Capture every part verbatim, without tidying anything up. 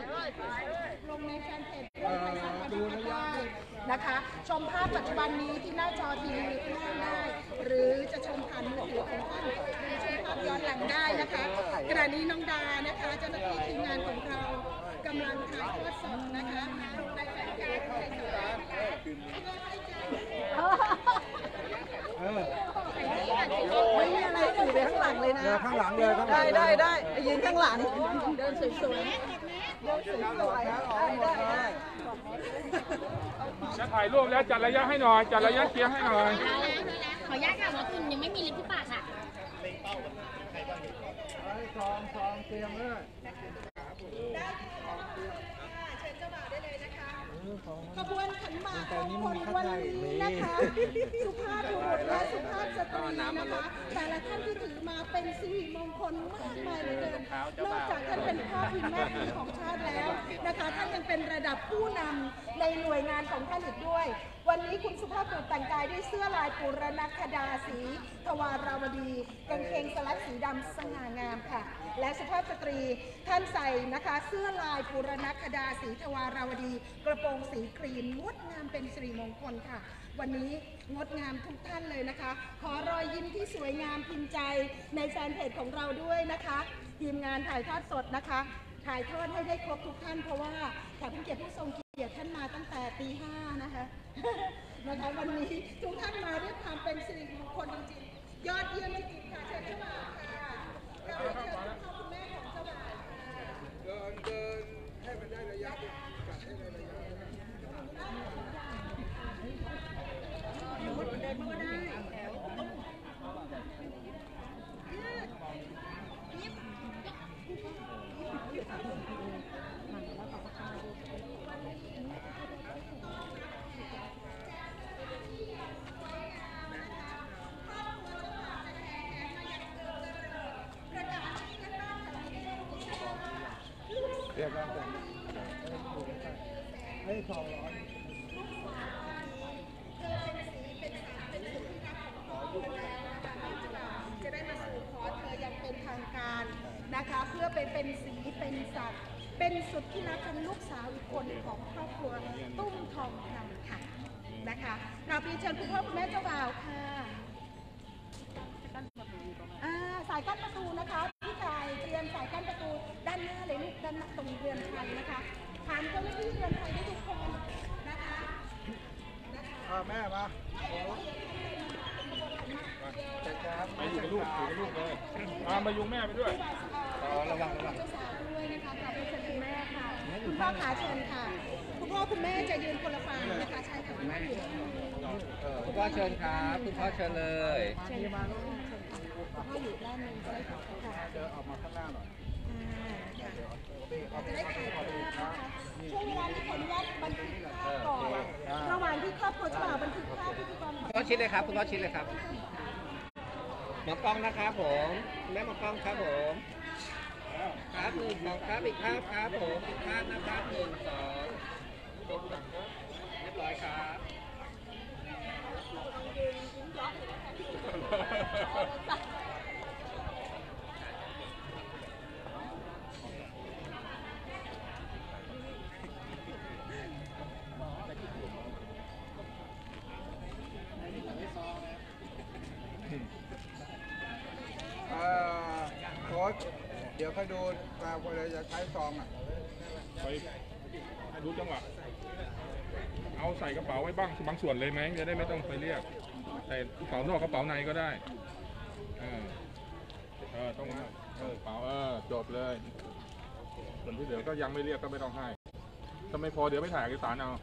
ลงในแฟนเพจด้วยได้นะคะชมภาพปัจจุบันนี้ที่หน้าจอทีวีได้หรือจะชมผ่านมือถือของท่านหรือชมภาพย้อนหลังได้นะคะขณะนี้น้องดานะคะเจ้าหน้าที่ทีมงานของเรากำลังถ่ายทอดสดนะคะในแฟนเพจไม่มีอะไรถือไปข้างหลังเลยนะข้างหลังเลยได้ได้ได้ยืนข้างหลังเดินสวยๆเดินสวยๆได้ได้ได้จะถ่ายรูปแล้วจัดระยะให้หน่อยจัดระยะเคลียร์ให้หน่อยขออนุญาตค่ะว่าคุณยังไม่มีลิ้นที่ปากค่ะซองซองเตรียมเลยขบวนขันหมากของคนวันนี้นะคะสุภาพบุรุษและสุภาพสตรีนะคะแต่ละท่านที่ถือมาเป็นสิริมงคลมากมายเหลือเกินนอกจากท่านเป็นพ่อพิมพ์แม่พิมพ์ของชาติแล้วนะคะท่านยังเป็นระดับผู้นำในหน่วยงานของท่านอีกด้วยวันนี้คุณสุภาพบุรุษแต่งกายด้วยเสื้อลายปุรณคดาสีทวาราวดีกางเกงสลักสีดำสง่างามค่ะและสุภาพสตรีท่านใส่นะคะเสื้อลายปุรณคดาสีทวาราวดีกระโปรงสีครีมงดงามเป็นสิริมงคลค่ะวันนี้งดงามทุกท่านเลยนะคะขอรอยยิ้มที่สวยงามพิมพ์ใจในแฟนเพจของเราด้วยนะคะทีมงานถ่ายทอดสดนะคะถ่ายทอดให้ได้ครบทุกท่านเพราะว่าแขกผู้เกียรติผู้ทรงเกียรติท่านมาตั้งแต่ตีห้านะคะนะคะวันนี้ทุกท่านมาด้วยความเป็นสิริมงคลจริงๆยอดเยี่ยมจริงๆค่ะเชิญเข้ามาค่ะเราเชิญคุณแม่ของเจ้าบ่าวเดินเดินให้มันได้ระยะจัดให้ได้ระยะเดินก็ได้เรียบร้อยให้สองร้อยจะได้มาสู่ขอเธอยังเป็นทางการนะคะเพื่อไปเป็นสีเป็นสัตว์เป็นสุดที่รักเป็นลูกสาวอีกคนของครอบครัวตุ้มทองคำค่ะนะคะเราปีเชิญคุณพ่อคุณแม่เจ้าบ่าวค่ะสายกั้นประตูนะคะพี่ชายเตรียมสายกั้นประตูด้านหน้าเลยลูกด้านตรงเรือนไทยนะคะถามเจ้าหน้าที่เรือนไทยได้ทุกคนนะคะแม่มาไปอยู่กับลูกอยู่กับลูกเลยมามายุงแม่ไปด้วยระวังระวังเจ้าสาวด้วยนะคะกลับไปเชิญคุณแม่ค่ะคุณพ่อขาเชิญค่ะคุณพ่อคุณแม่จะยืนคนละฝั่งนะคะใช่ค่ะคุณแม่อยู่คุณพ่อเชิญครับคุณพ่อเชิญเลยเชิญมาพ่ออยู่ด้านนึงก็ได้ค่ะเดินออกมาข้างหน้าหน่อยจะได้ถ่ายภาพนะคะช่วงเวลาที่ขออนุญาตบันทึกภาพก่อนระหว่างที่ครอบครัวเจ้าบ่าวบันทึกภาพพิธีกรคุณพ่อชิดเลยครับคุณพ่อชิดเลยครับหมอกล้องนะครับผมแม่หมอกล้องครับผมครับหนึ่งสองครับอีกภาพครับผมอีกภาพนะครับหนึ่งสองเรียบร้อยครับโค้ชเดี๋ยวค่อยดูตามคนเลยจะใช้ซองอ่ะไปให้รู้จังหวะเอาใส่กระเป๋าไว้บ้างบางส่วนเลยไหมจะได้ไม่ต้องไปเรียกใส่กระเป๋านอกกระเป๋าในก็ได้เออเออต้องนะเออกระเป๋าเออจบเลยส่วนที่เหลือก็ยังไม่เรียกก็ไม่ต้องให้ถ้าไม่พอเดี๋ยวไม่ถ่ายเอกสารเอา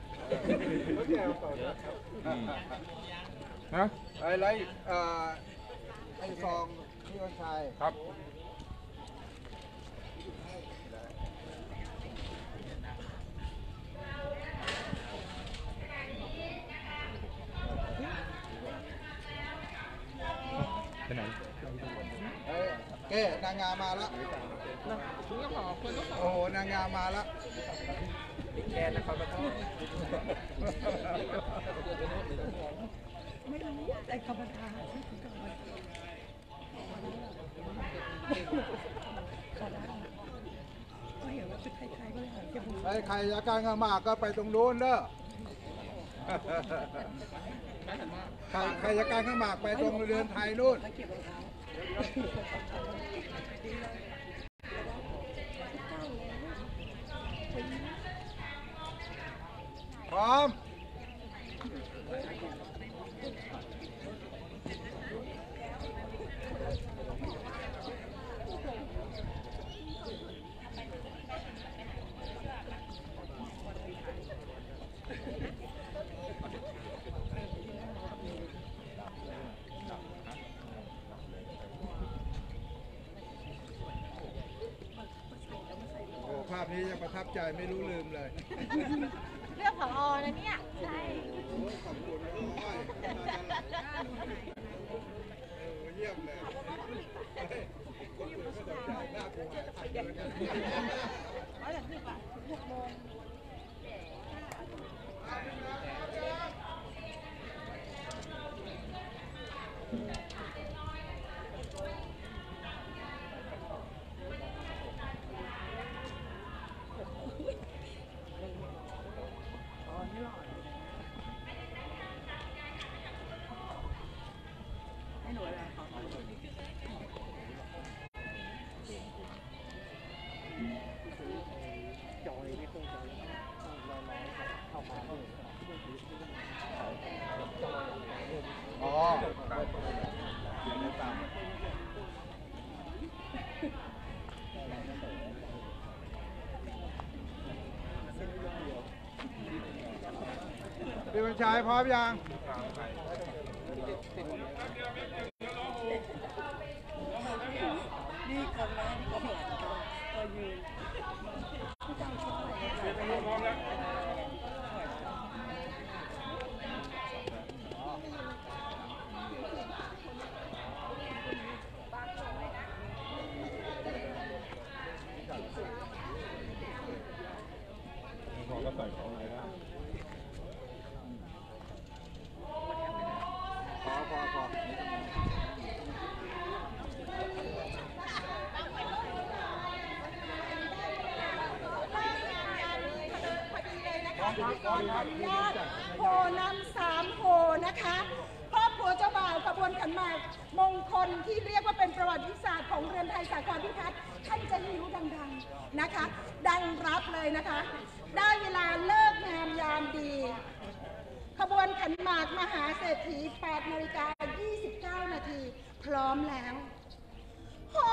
นะอะไรเอ่อไอ้ซองพี่วันชัยครับไปไหนเก้นางงามมาแล้วโอ้โหนางงามมาแล้วแกนะครับไม่รู้แต่กรรมการใครใครจะการข้างมากก็ไปตรงนู้นเด้อใครใครจะการข้างมากไปตรงเรือนไทยนู่นพร้อมภาพนี้ยังประทับใจไม่รู้ลืมเลยเรื่องผอนะเนี่ยใช่ขอบคุณน้อยเยี่ยมเลยคนอื่นก็สนใจหน้ากูหายไปเลยกันอ๋อพี่บัญชาพร้อมยังนี่คนนะนี่คนหลังก็ยืนพร้อมแล้วก็ใส่ของอะไรนะพอพอพอโหนำสามโหนะคะครอบครัวเจ้าบ่าวขบวนขันหมากมงคลที่เรียกว่าเป็นประวัติศาสตร์ของเรือนไทยสาครพิพัฒน์ท่านจะนิ้วดังๆนะคะดังรับเลยนะคะได้เวลาเลิกงามยามดีขบวนขันหมากมหาเศรษฐีแปดนาฬิกายี่สิบเก้านาทีพร้อมแล้วโห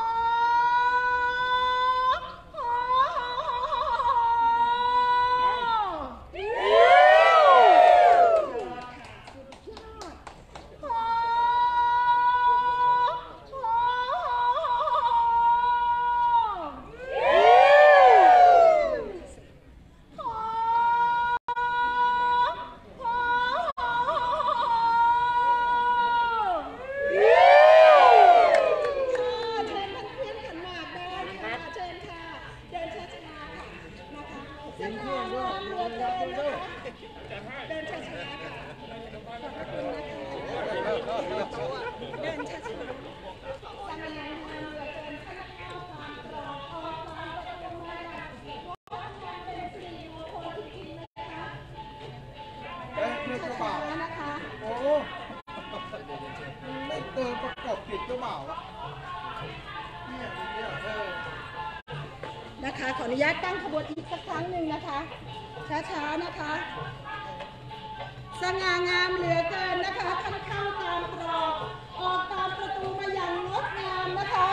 นะคะขออนุญาตตั้งขบวนอีกสักครั้งหนึ่งนะคะช้าๆนะคะสง่างามเหลือเกินนะคะท่านเข้าตามตรอกออกตามประตูมาอย่างงดงามนะคะ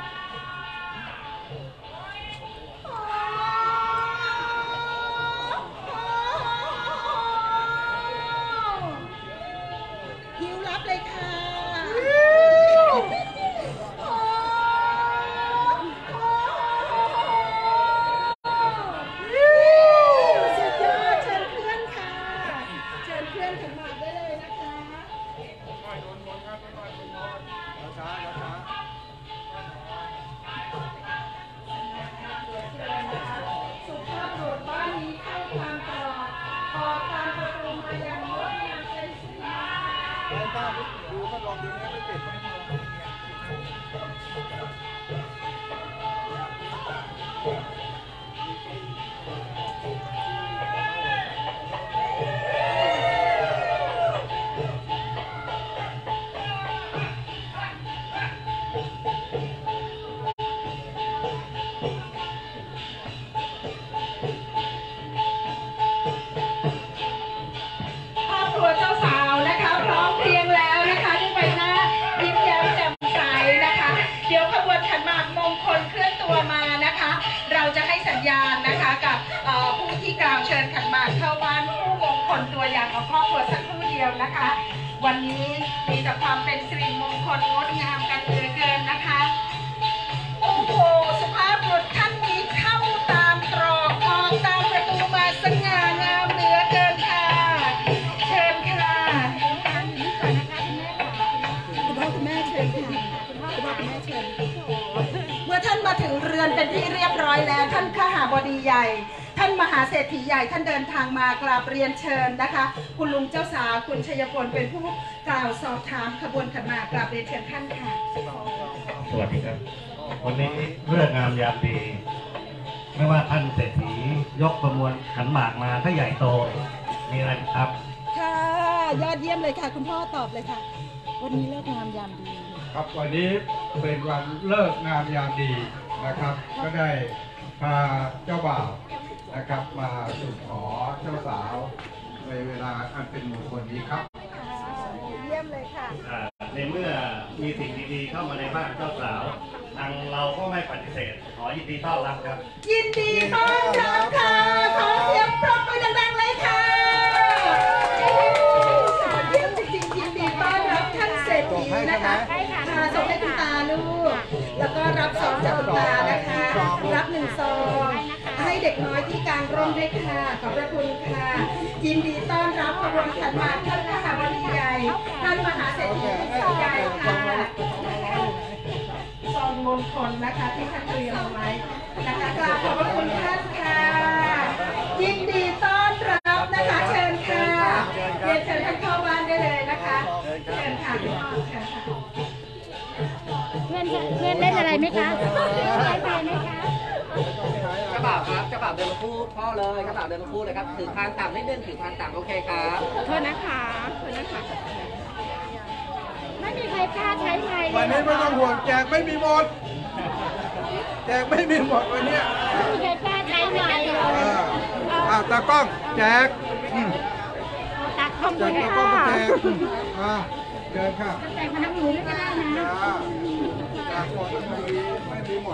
คิวรับเลยค่ะเของครอบครัวสักครู่เดียวนะคะ วันนี้มีแต่ความเป็นสิริมงคลงดงามกันเหลือเกินนะคะโอ้โหสุภาพบุรุษท่านนี้เข้าตามตรอกออกตามประตูมาสง่างามเหลือเกินค่ะเชิญค่ะคุณพ่อคุณแม่เชิญค่ะคุณพ่อคุณแม่เชิญเมื่อท่านมาถึงเรือนเป็นที่เรียบร้อยแล้วท่านข้าหาบดีใหญ่ท่านมหาเศรษฐีใหญ่ท่านเดินทางมากราบเรียนเชิญนะคะคุณลุงเจ้าสาวคุณชัยพลเป็นผู้กล่าวสอบถามขบวนขันหมากกราบเรียนเชิญท่านค่ะสวัสดีครับวันนี้เรื่องงามยามดีไม่ว่าท่านเศรษฐียกประมวลขันหมากมาถ้าใหญ่โตมีอะไรครับค่ะยอดเยี่ยมเลยค่ะคุณพ่อตอบเลยค่ะวันนี้เลิกงามยามดีครับวันนี้เป็นวันเลิกงามยามดีนะครับก็ได้พาเจ้าบ่าวนะครับมาสู่ขอเจ้าสาวในเวลาอันเป็นมงคลนี้ครับเยี่ยมเลยค่ะในเมื่อมีสิ่งดีๆเข้ามาในบ้านเจ้าสาวทางเราก็ไม่ปฏิเสธขอยินดีต้อนรับครับยินดีต้อนรับค่ะขอเสียงปรบมือดังๆเลยค่ะเยี่ยมจริงๆยินดีต้อนรับท่านเศรษฐีนะคะส่งให้คุณตาลูกแล้วก็รับซองจากคุณตานะคะรับหนึ่งซองให้เด็กน้อยที่กลางร่มด้วยค่ะขอบพระคุณค่ะยินดีต้อนรับขบวนขันหมากท่านข้าหาบดีใหญ่ท่านมหาเศรษฐีใหญ่ค่ะซองมงคลนะคะที่ท่านเตรียมไว้นะคะกราบขอบพระคุณท่านค่ะยินดีต้อนรับนะคะเชิญค่ะเรียนเชิญท่านเข้าบ้านได้เลยนะคะเชิญค่ะพี่น้องเชิญค่ะเพื่อนเพื่อนเล่นอะไรไหมคะเล่นอะไรไหมคะกระเป๋าครับกระเป๋าเดินคู่พ่อเลยกระเป๋าเดินคู่เลยครับถือคานต่ำนิดนึงถือคานต่ำโอเคครับโทษนะคะโทษนะคะไม่มีใครกล้าใช้ไม้วันนี้ไม่ต้องห่วงแจกไม่มีหมดแจกไม่มีหมดวันนี้ไม่มีใครกล้าใช้ไม้เลยอ่าตากล้องแจกตากล้องแจกตากล้องแจกอ่าเดินค่ะแจกพนักงานด้วยก็ได้นะแจกหมดไม่มีหมด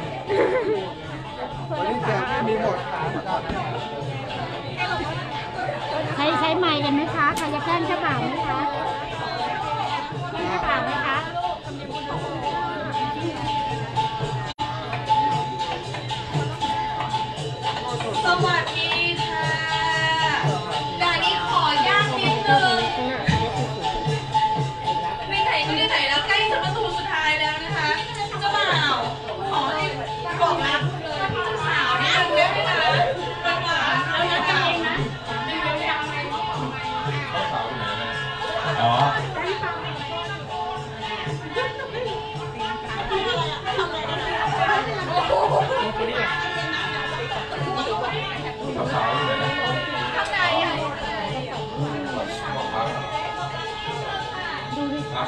วันนี้วันนี้แจกไม่มีหมดใช้ใช้ไม้กันไหมคะใครจะแกล้งเจ้าบ่าวไหมคะแกล้งเจ้าบ่าวไหมคะสวัสดีค่ะดานี้ขอย่างนิดนึงไม่ไหนก็ไม่ไหนแล้วใกล้จะประตูสุดท้ายแล้วนะคะเจ้าบ่าวขอให้บอกรักเจ้าสาวนิดนึงได้ไหมคะเจ้าบ่าวเอาเงินเองนะเดี๋ยวยังไงอ๋อสาวๆเลยนะข้างในอ่ะดูดิครับ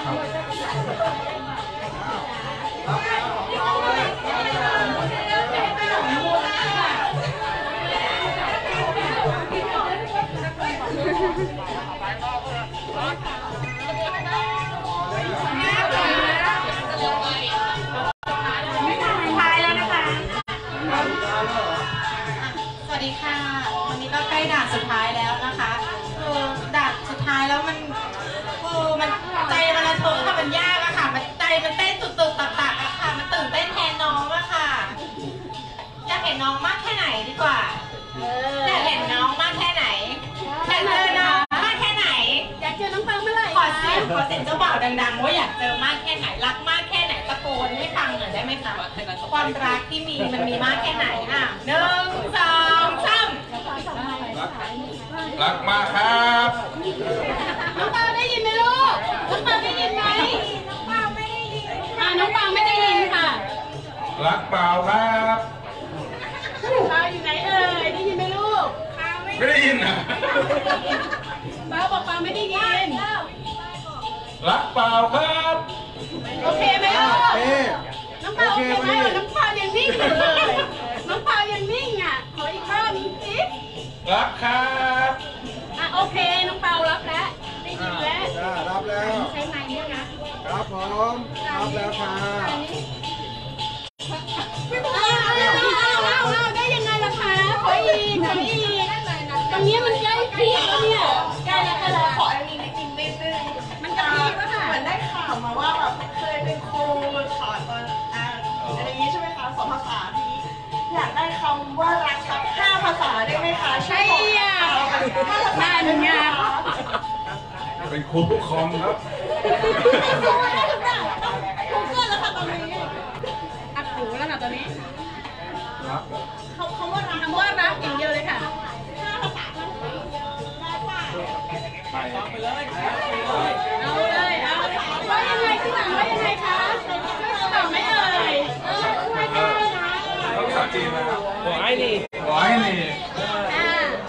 สวัสดีค่ะวันนี้ก็ใกล้ด่านสุดท้ายแล้วนะคะเออด่านสุดท้ายแล้วมันเออมันใจมันระทมค่ะมันยากอะค่ะมันใจมันเต้นตุกๆตักๆอะค่ะมันตื่นเต้นแทนน้องอะค่ะอยากเห็นน้องมากแค่ไหนดีกว่าอยากเห็นน้องมากแค่ไหนอยากเจอน้องมากแค่ไหนอยากเจอน้องฟังเมื่อไหร่ขอเสียงขอเสียงเจ้าบ่าวดังๆว่าอยากเจอมากแค่ไหนรักมากแค่ไหนตะโกนให้ฟังหน่อยได้ไหมคะความรักที่มีมันมีมากแค่ไหนอ่ะหนึ่งสองสามรักมากครับน้องเปาได้ยินไหมลูกน้องเปาได้ยินไหมน้องเปาไม่ได้ยินค่ะน้องเปาไม่ได้ยินค่ะรักเปล่าครับเปาอยู่ไหนเอ่ยได้ยินไหมลูกไม่ได้ยินนะเปาบอกเปาไม่ได้ยินรักเปล่าครับโอเคไหมลูกน้องเปาโอเคไหมน้องเปายังนิ่งอยู่เลยน้องเปายังนิ่งอ่ะขออีกรอบนึงสิรักครับอ่ะโอเคน้องเปารับแล้วได้ยินแล้วรับแล้วใช้ไม้เนี่ยนะครับผมรับแล้วค่ะเอาเอาได้ยังไงล่ะคะขออีกขออีกตรงนี้มันใกล้พีคแล้วเนี่ยใกล้แล้คำว่ารักสักห้าภาษาได้ไหมคะใช่อ่ะนั่นไงเป็นครูคอมครับรู้ได้ทุกอย่างต้องกูเกิลแล้วค่ะตอนนี้อัดหูแล้วค่ะตอนนี้รักเขาเขาว่ารักคำว่ารักอย่างเดียวเลยค่ะห้าภาษาได้ป่ะไปเอาเลยเอาว่ายังไงที่หลังว่ายังไงคะตอบไม่เอ่ยเออช่วยได้นะต้องภาษาจีนนะครับหัวไอ้นี่ไว้นี่อ่า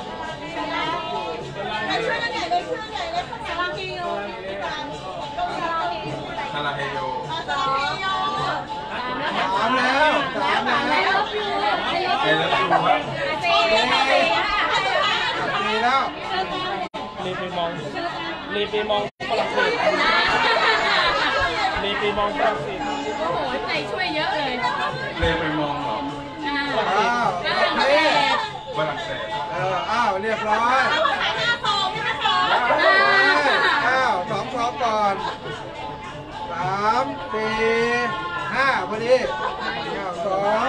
ไม่ช่วยกันใหญ่เลยช่วยกันใหญ่เลยสาราฮิโยพี่ตาลตรงสาราฮิโยคาราเฮโยสาราฮิโยถามแล้วถามแล้วแล้วเอแล้วดูว่าเจ๊เจ๊ค่ะมีแล้วรีบไปมองรีบไปมองฝรั่งเศสรีบไปมองฝรั่งเศสโอ้โหใจช่วยเยอะเลยเลยไปมองเหรออ่าอ้าวแล้วโอเราเคฝรั่งเศสเอออ้าวเรียบร้อยภาษาหน้าสองนะสองอ้าวสองสองก่อนสามสี่ห้าพอดีอ้าวสอง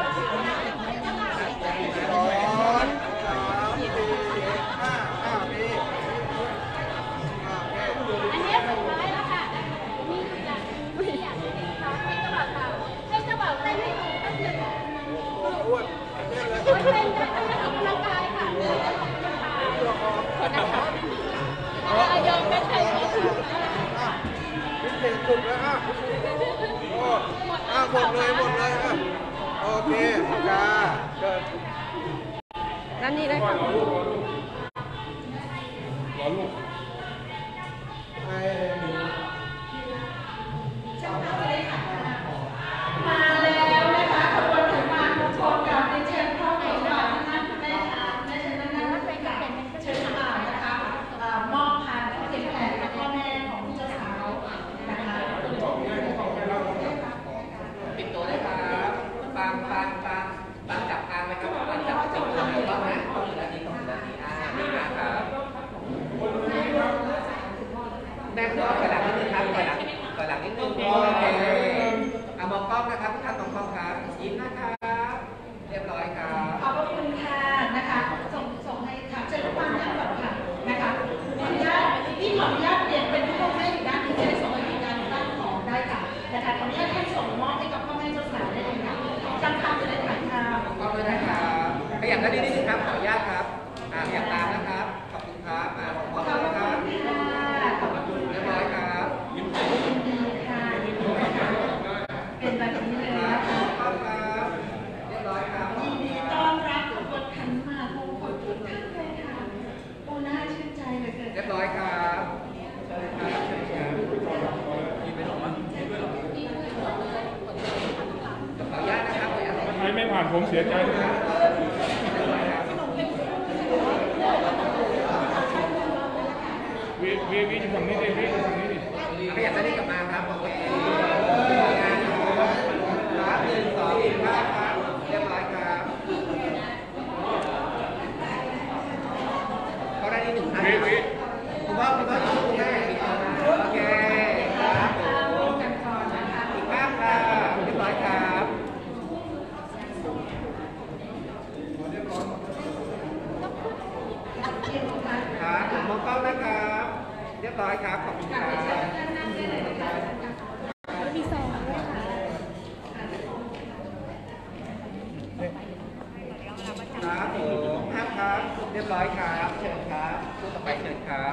สองสามสี่ห้าอ้าวมีอ้าวโอเคอันนี้สุดท้ายแล้วค่ะนี่อยากไม่อยากให้เด็กเขาให้เจ้าบ่าวค่ะให้เจ้าบ่าวเต้นให้หนูก็คืออ้วนเล่นเลยคนเต้นได้ให้ออกกำลังกายค่ะคนนะคะยอมไม่ใช่ค่ะพิเศษสุดแล้วอ่ะโอ้อ้าวหมดเลยหมดเลยอ่ะโอเคจ้าเกิดนั่นนี่เลยค่ะรอลูกไอ้มาแล้วนะคะขบวนขันหมากของชมกับในเชิญเข้าในบ่าวท่านแม่ค่ะแม่เชิญนะคะเป็นกับเชิญบ่าวนะคะมอบพานเสียงแผ่กับพ่อแม่ของเจ้าสาวนะคะปิดตัวเลยครับปางปางปางปางจับปางไหมครับปางจับจับปางถูกต้องไหมต้องหนึ่งนาทีต้องหนึ่งนาทีอ่าดีมากครับแม่ก็กระดับนิดนึงครับกระดับกระดับนิดนึงโอเคเอามองกล้องนะครับทุกท่านมองกล้องครับยิ้มนะครับเรียบร้อยครับขอบพระคุณค่ะนะคะส่งส่งให้ค่ะเชิญทุกท่านนั่งก่อนค่ะนะคะขออนุญาตที่ขออนุญาตเปลี่ยนเป็นพ่อแม่อยู่ด้านนี้จะได้ส่งให้ด้านด้านของได้ค่ะนะคะขออนุญาตให้ส่งมอบให้กับพ่อแม่เจ้าสาวได้เลยค่ะจำคำจะได้ถ่ายภาพมองกล้องเลยนะครับขยับด้านนี้นิดนึงครับขออนุญาตครับอ่าขยับตามนะครับขอบคุณครับอ่ามองกล้องเลยครับขอบคุณเรียบร้อยครับค่ะเป็นแบบนี้เลยนะคะครับครับเรียบร้อยครับยินดีต้อนรับขบวนขันหมากมงคลทุกท่านเลยค่ะโอ้น่าชื่นใจเหลือเกินเรียบร้อยครับเชิญครับเชิญครับมีไปหรอมั้งขออนุญาตนะครับขออนุญาตใครไม่ผ่านผมเสียใจด้วยนะวีวีวีอยู่ฝั่งนี้ดิวีอยู่ฝั่งนี้ดิขยับด้านนี้กลับมาครับโอเคครับหนึ่งสองห้าครับเรียบร้อยครับเขาได้ที่หนึ่งท่านวีวีคุณพ่อคุณพ่ออยู่คุณแม่โอเคครับผมอีกภาพค่ะเรียบร้อยครับครับผมมองกล้องนะครับเรียบร้อยครับขอบคุณครับมีสองด้วยค่ะครับผมภาพครับเรียบร้อยครับเชิญครับผู้ต่อไปเชิญครับ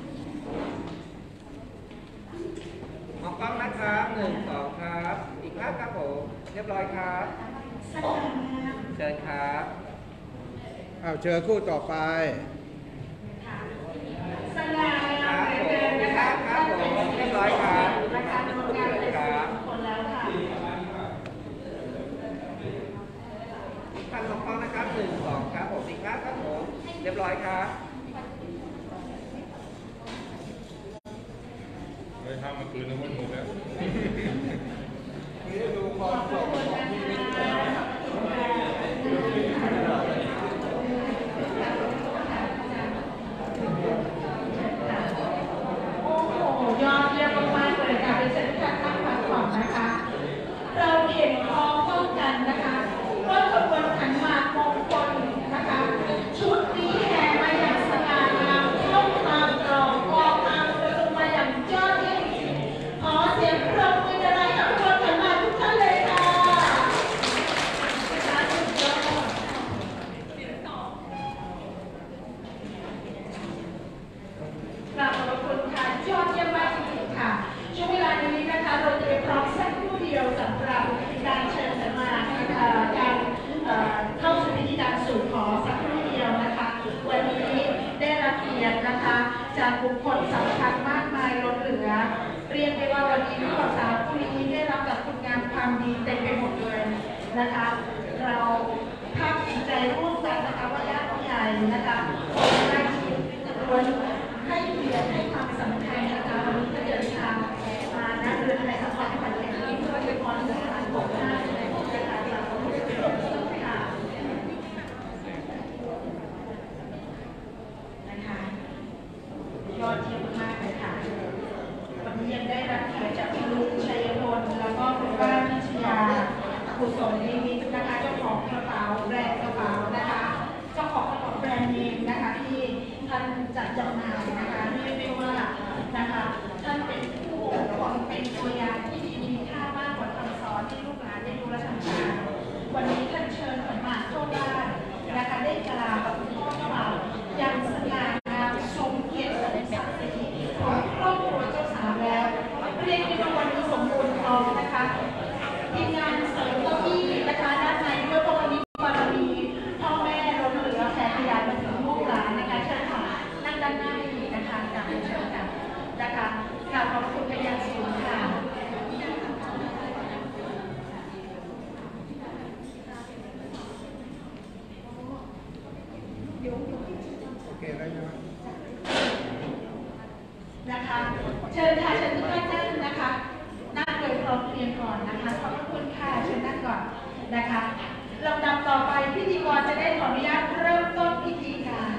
มองกล้องนะครับหนึ่งสองครับอีกภาพครับผมเรียบร้อยครับเชิญครับอ้าวเชิญคู่ต่อไปสง่าคงารัมบเหลือผมเกินอีนะกคะภาพครับผมเรียบร้อยครับรายการทำงานเลยครับคนแล้วค่ะท่านมองกล้องนะครับหนึ่งสองครับผมอีกภาพครับผมเรียบร้อยครับไม่ทำมาคืนนึงมันหมดแล้วโอ้โหยอดเยี่ยมมากๆเลยค่ะดิฉันจะตั้งมาก่อนนะคะ เราเห็นพ้องต้องกันนะคะว่าขบวนขันหมากจากบุคคลสำคัญมากมายล้นเหลือเรียกได้ว่าวันนี้ผู้สาวผู้นี้ได้รับจากคุณงามความดีเต็มไปหมดเลยนะคะเราภาคภูมิใจร่วมกันนะคะว่าญาติผู้ใหญ่นะคะได้ชีวิตล้วนให้เกียรติให้ความสำคัญนะคะวันนี้ก็เดินทางมาณเรือนไทยสปอร์ตขอนแก่นที่เพื่อจะขอสถานปกหน้าในโครงการเราค่ะนะคะยอดเยี่ยมมากเลยค่ะวันนี้ยังได้รับเกียรติจากคุณลุงชัยพลแล้วก็คุณป้าพิชยากุศลนิมิตนะคะเจ้าของกระเป๋าแบรนด์กระเป๋านะคะเจ้าของกระเป๋าแบรนด์เนมนะคะที่ท่านจัดจำหน่ายนะคะเรียกได้ว่านะคะท่านเป็นผู้ปกครองเป็นตัวอย่างที่ดีมีค่ามากกว่าคำสอนที่ลูกหลานได้รู้และทำตามวันนี้ท่านเชิญขันหมากเข้าบ้านนะคะได้กล่าวกับคุณพ่อเจ้าบ่าวยังสง่างามชมเกียรติศักดิ์ศรีของครอบครัวเจ้าสาวแล้วเรียกได้ว่าวันนี้สมบูรณ์พร้อมนะคะทีมงานเสริมเก้าอี้นะคะด้านในด้วยเพราะวันนี้บารมีพ่อแม่ล้นเหลือแผ่ขยายมาถึงลูกหลานนะคะเชิญค่ะนั่งด้านหน้าได้ดีนะคะกราบเชิญค่ะนะคะกราบขอบคุณเป็นอย่างสูงค่ะโอเคได้ไหมนะคะเชิญค่ะเชิญทุกท่านนั่งนะคะนั่งโดยพร้อมเพรียงก่อนนะคะขอบคุณค่ะเชิญนั่งก่อนนะคะลำดับต่อไปพิธีกรจะได้ขออนุญาตเริ่มต้นพิธีการ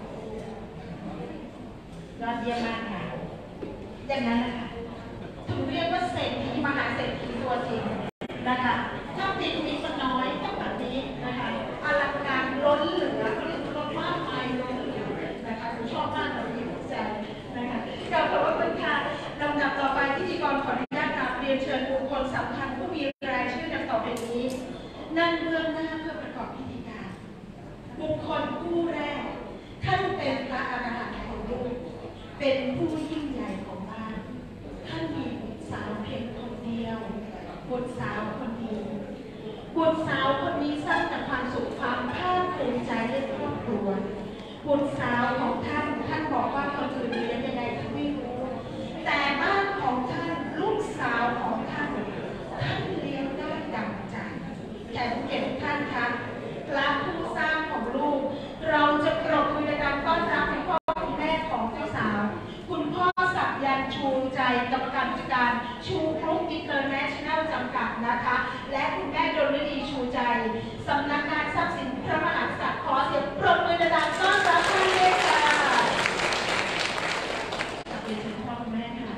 ยอดเยี่ยมมากค่ะอย่างนั้นนะคะถึงเรียกว่าเศรษฐีมหาเศรษฐีตัวจริงนะคะถ้าติดนิดน้อยต้องแบบนี้นะคะอลังการล้นเหลือเขาเรียกล้นมากมายล้นเหลือนะคะผมชอบมากแบบนี้ภูมิใจนะคะกล่าวขอบคุณค่ะลำดับต่อไปพิธีกรขออนุญาตกราบเรียนเชิญบุคคลสำคัญผู้มีรายชื่อดังต่อไปนี้นั่งเบื้องหน้าเพื่อประกอบพิธีการบุคคลผู้แรกท่านเป็นพระอรหันต์ของลูกเป็นผู้ยิ่งใหญ่ของบ้านท่านมีบุตรสาวเพียงคนเดียวบุตรสาวคนเดียวบุตรสาวคนนี้สร้างแต่ความสุขความภาคภูมิใจให้ครอบครัวบุตรสาวของท่านท่านบอกว่าคนอื่นเลี้ยงยังไงท่านไม่รู้แต่บ้านของท่านลูกสาวของท่านท่านเลี้ยงได้ดังใจแขกผู้เกียรติท่านคะพระผู้สร้างของลูกเราจะปรบมือดังต้อนรับให้พ่อคุณแม่ของเจ้าสาวคุณพ่อศักยันต์ชูใจกรรมการผู้จัดการชูกรุ๊ปอินเตอร์เนชั่นแนลจำกัดนะคะและคุณแม่ดลฤดีชูใจสำนักงานทรัพย์สินพระมหากษัตริย์ขอเสียงปรบมือดังต้อนรับท่านด้วยค่ะขอบคุณพ่อคุณแม่ค่ะ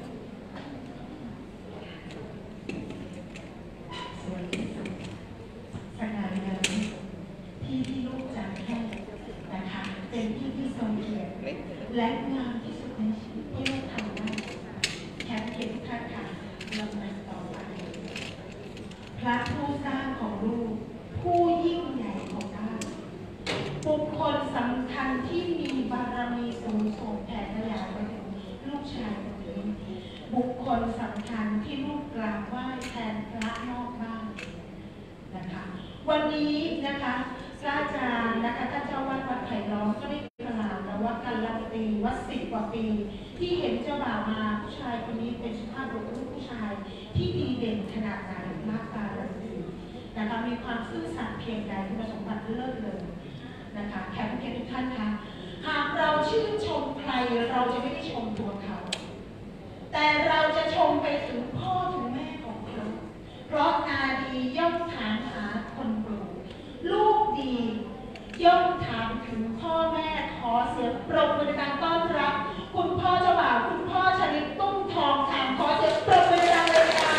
สวัสดีค่ะสง่างามที่ที่ลูกจัดให้นะคะเป็นที่ที่ทรงเกียรติและงามที่สุดในชีวิตที่ลูกทำได้แขกเกียรติทุกท่านค่ะลำดับต่อไปพระผู้สร้างของลูกผู้ยิ่งใหญ่ของบ้านบุคคลสำคัญที่มีบารมีสูงส่งแผ่ขยายไปถึงลูกชายคนนี้บุคคลสำคัญที่ลูกกราบไหว้แทนพระนอกบ้านนะคะวันนี้นะคะพระอาจารย์นะคะท่านเจ้าวัดวัดไผ่ล้อมก็ได้กล่าวนะว่าการันตีว่าสิบกว่าปีที่เห็นเจ้าบ่าวมาผู้ชายคนนี้เป็นสุภาพบุรุษผู้ชายที่ดีเด่นขนาดไหนมากการันตีนะคะมีความซื่อสัตย์เพียงใดคุณสมบัติเลิศเลยนะคะแขกผู้เกียรติทุกท่านคะหากเราชื่นชมใครเราจะไม่ได้ชมตัวเขาแต่เราจะชมไปถึงพ่อถึงแม่ของเขาเพราะนาดีย่อมถามหาคนปลูกลูกดีย่อมถามถึงพ่อแม่ขอเสียงปรบมือในการต้อนรับคุณพ่อเจ้าบ่าวคุณพ่อชลิตตุ้มทองคำขอเสียงปรบมือในการเลยค่ะ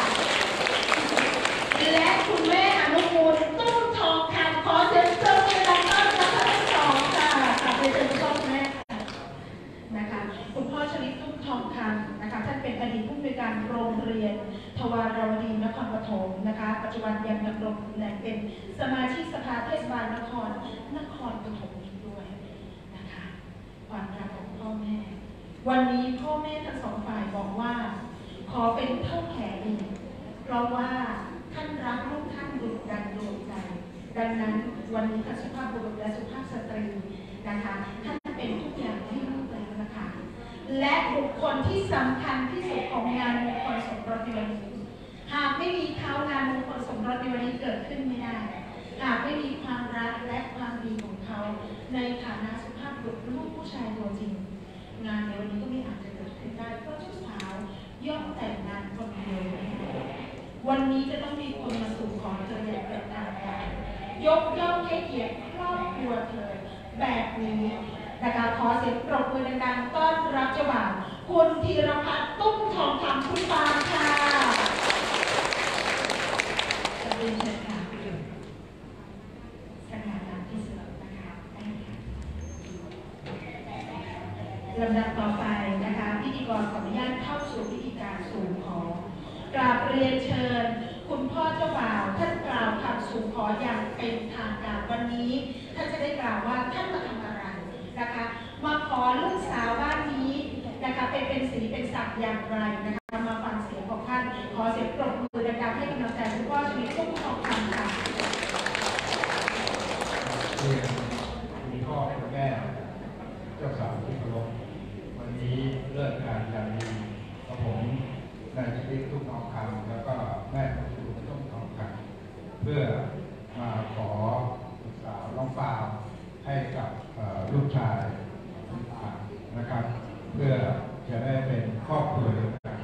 และคุณแม่อนุกูลตุ้มทองคำขอเสียงปรบมือในการต้อนรับทั้งสองค่ะขอบคุณคุณพ่อคุณแม่นะคะคุณพ่อชลิตตุ้มทองคำนะคะท่านเป็นอดีตผู้อำนวยการโรงเรียนทวารวดีนครปฐมนะคะปัจจุบันยังดำรงตำแหน่งเป็นสมาชิกสภาเทศบาลนครนครปฐมอีกด้วยนะคะความรักของพ่อแม่วันนี้พ่อแม่ทั้งสองฝ่ายบอกว่าขอเป็นเท่าแก่เองเพราะว่าท่านรักลูกท่านดุจดังดวงใจดังนั้นวันนี้ท่านสุภาพบุรุษและสุภาพสตรีนะคะท่านเป็นทุกอย่างให้ลูกแล้วนะคะและบุคคลที่สำคัญที่สุดของงานมงคลสมรสในวันนี้หากไม่มีเขางานมงคลสมรสในวันนี้เกิดขึ้นไม่ได้หากไม่มีความรักและความดีของเขาในฐานะสุภาพบุรุษลูกผู้ชายตัวจริงงานในวันนี้ก็ไม่อาจจะเกิดขึ้นได้เพราะเจ้าสาวย่อมแต่งงานคนเดียวไม่ได้วันนี้จะต้องมีคนมาสู่ขอเธออย่างเป็นทางการยกย่องให้เกียรติครอบครัวเธอแบบนี้นะคะขอเสียงปรบมือดังๆต้อนรับเจ้าบ่าวคุณธีรพัฒน์ตุ้มทองคำคุณปานค่ะจะเป็นเชิญค่ะสง่างามที่สุดนะคะลำดับต่อไปนะคะพิธีกรขออนุญาตเข้าสู่พิธีการสู่ขอกราบเรียนเชิญคุณพ่อเจ้าบ่าวท่านกล่าวคำสู่ขออย่างเป็นทางการวันนี้ท่านจะได้กล่าวว่าท่านมาทำอะไรนะคะมาขอลูกสาวบ้านนี้นะคะเป็นเป็นสีเป็นศักดิ์อย่างไรนะคะมาฟังเสียงของท่านขอเสียงปรบมือดังๆให้กำลังใจคุณพ่อชีวิตตุ้มทองคำค่ะคุณพ่อคุณแม่เจ้าสาวที่เคารพวันนี้เลิกงานยามดีกับผมนายชีวิตตุ้มทองคำแล้วก็แม่ของคุณตุ้มทองคำเพื่อมาขอลูกสาวน้องฟาวให้กับลูกชายนะครับ เพื่อจะได้เป็นครอบครัวเดียวกัน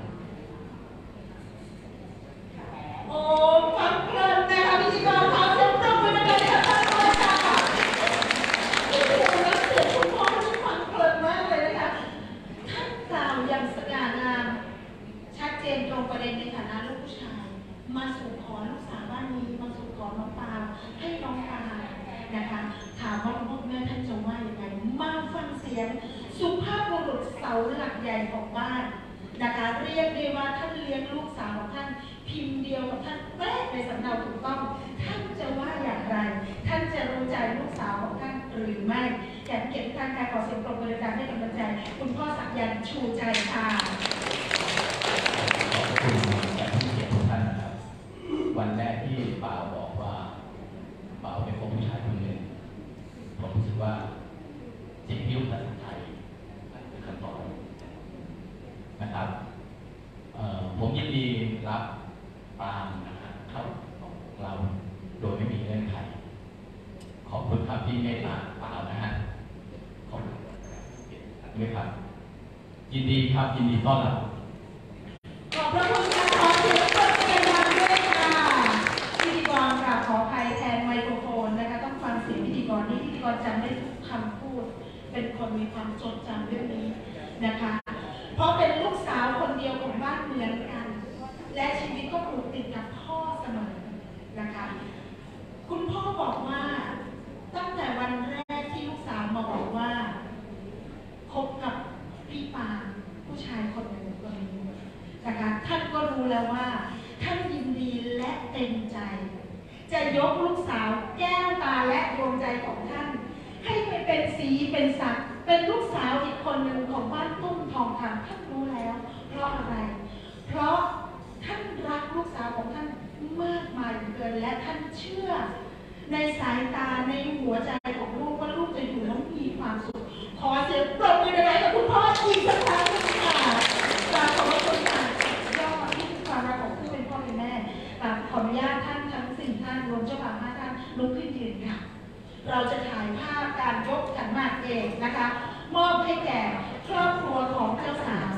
โอ้ฟังเพลินนะคะพิธีกรขอเสียงปรบมือดังๆให้กับท่านด้วยค่ะโอ้โหแล้วเสียงคุณพ่อที่ฟังเพลินมากเลยนะคะท่านกล่าวอย่างสง่างามชัดเจนตรงประเด็นในฐานะลูกผู้ชายมาสู่ขอลูกสาวบ้านนี้มาสู่ขอน้องปาให้น้องปานะคะถามว่าพ่อแม่ท่านจะว่าอย่างไรมาฟังเสียงสุภาพบุรุษเสาหลักใหญ่ของบ้านนะคะเรียกได้ว่าท่านเลี้ยงลูกสาวของท่านพิมพ์เดียวกับท่านเป๊ะในสำเนาถูกต้องท่านจะว่าอย่างไรท่านจะรู้ใจลูกสาวของท่านหรือไม่แก่เกียรติการการขอเสียงปรบมือดังๆให้กำลังใจคุณพ่อศักดิ์ยันต์ชูใจค่ะขอบคุณแขกผู้เกียรติทุกท่านนะครับวันแรกที่ป่าวบอกว่าป่าวเป็นผู้ชายคนหนึ่งผมรู้สึกว่าสิ่งที่ลูกตัดสินใจเป็นขั้นตอนนะครับผมยินดีรับปางนะครับเข้าของเราโดยไม่มีเงื่อนไขขอบคุณครับที่เมตตาป่าวนะฮะขอบคุณด้วยครับยินดีครับยินดีต้อนรับขอบพระคุณค่ะขอเสียงปรบมือดังๆด้วยค่ะพิธีกรค่ะขออภัยแทนไมโครโฟนนะคะต้องฟังเสียงพิธีกรนี้พิธีกรจำได้ทุกคำพูดเป็นคนมีความจดจำเรื่องนี้นะคะเพราะเป็นลูกสาวคนเดียวของบ้านเหมือนกันและชีวิตก็ผูกติดกับพ่อเสมอนะคะคุณพ่อบอกว่าตั้งแต่วันแรกที่ลูกสาวมาบอกว่าคบกับพี่ปานผู้ชายคนหนึ่งคนนี้นะคะท่านก็รู้แล้วว่าท่านยินดีและเต็มใจจะยกลูกสาวแก้วตาและดวงใจของท่านให้ไปเป็นสีเป็นศักดิ์เป็นลูกสาวอีกคนหนึ่งของบ้านตุ้มทองคำท่านรู้แล้วเพราะอะไรเพราะท่านรักลูกสาวของท่านมากมายเกินและท่านเชื่อในสายตาในหัวใจของลูกว่าลูกจะอยู่แล้วมีความสุขขอเสียงปรบมือดังๆกับคุณพ่ออีกสักครั้งนึงค่ะกราบขอบพระคุณค่ะยอดที่ความรักของผู้เป็นพ่อเป็นแม่ขออนุญาตท่านทั้งสี่ท่านรวมเจ้าบ่าวห้าท่านลุกขึ้นยืนค่ะเราจะถ่ายภาพการยกขันหมากเอกนะคะมอบให้แก่ครอบครัวของเจ้าสาว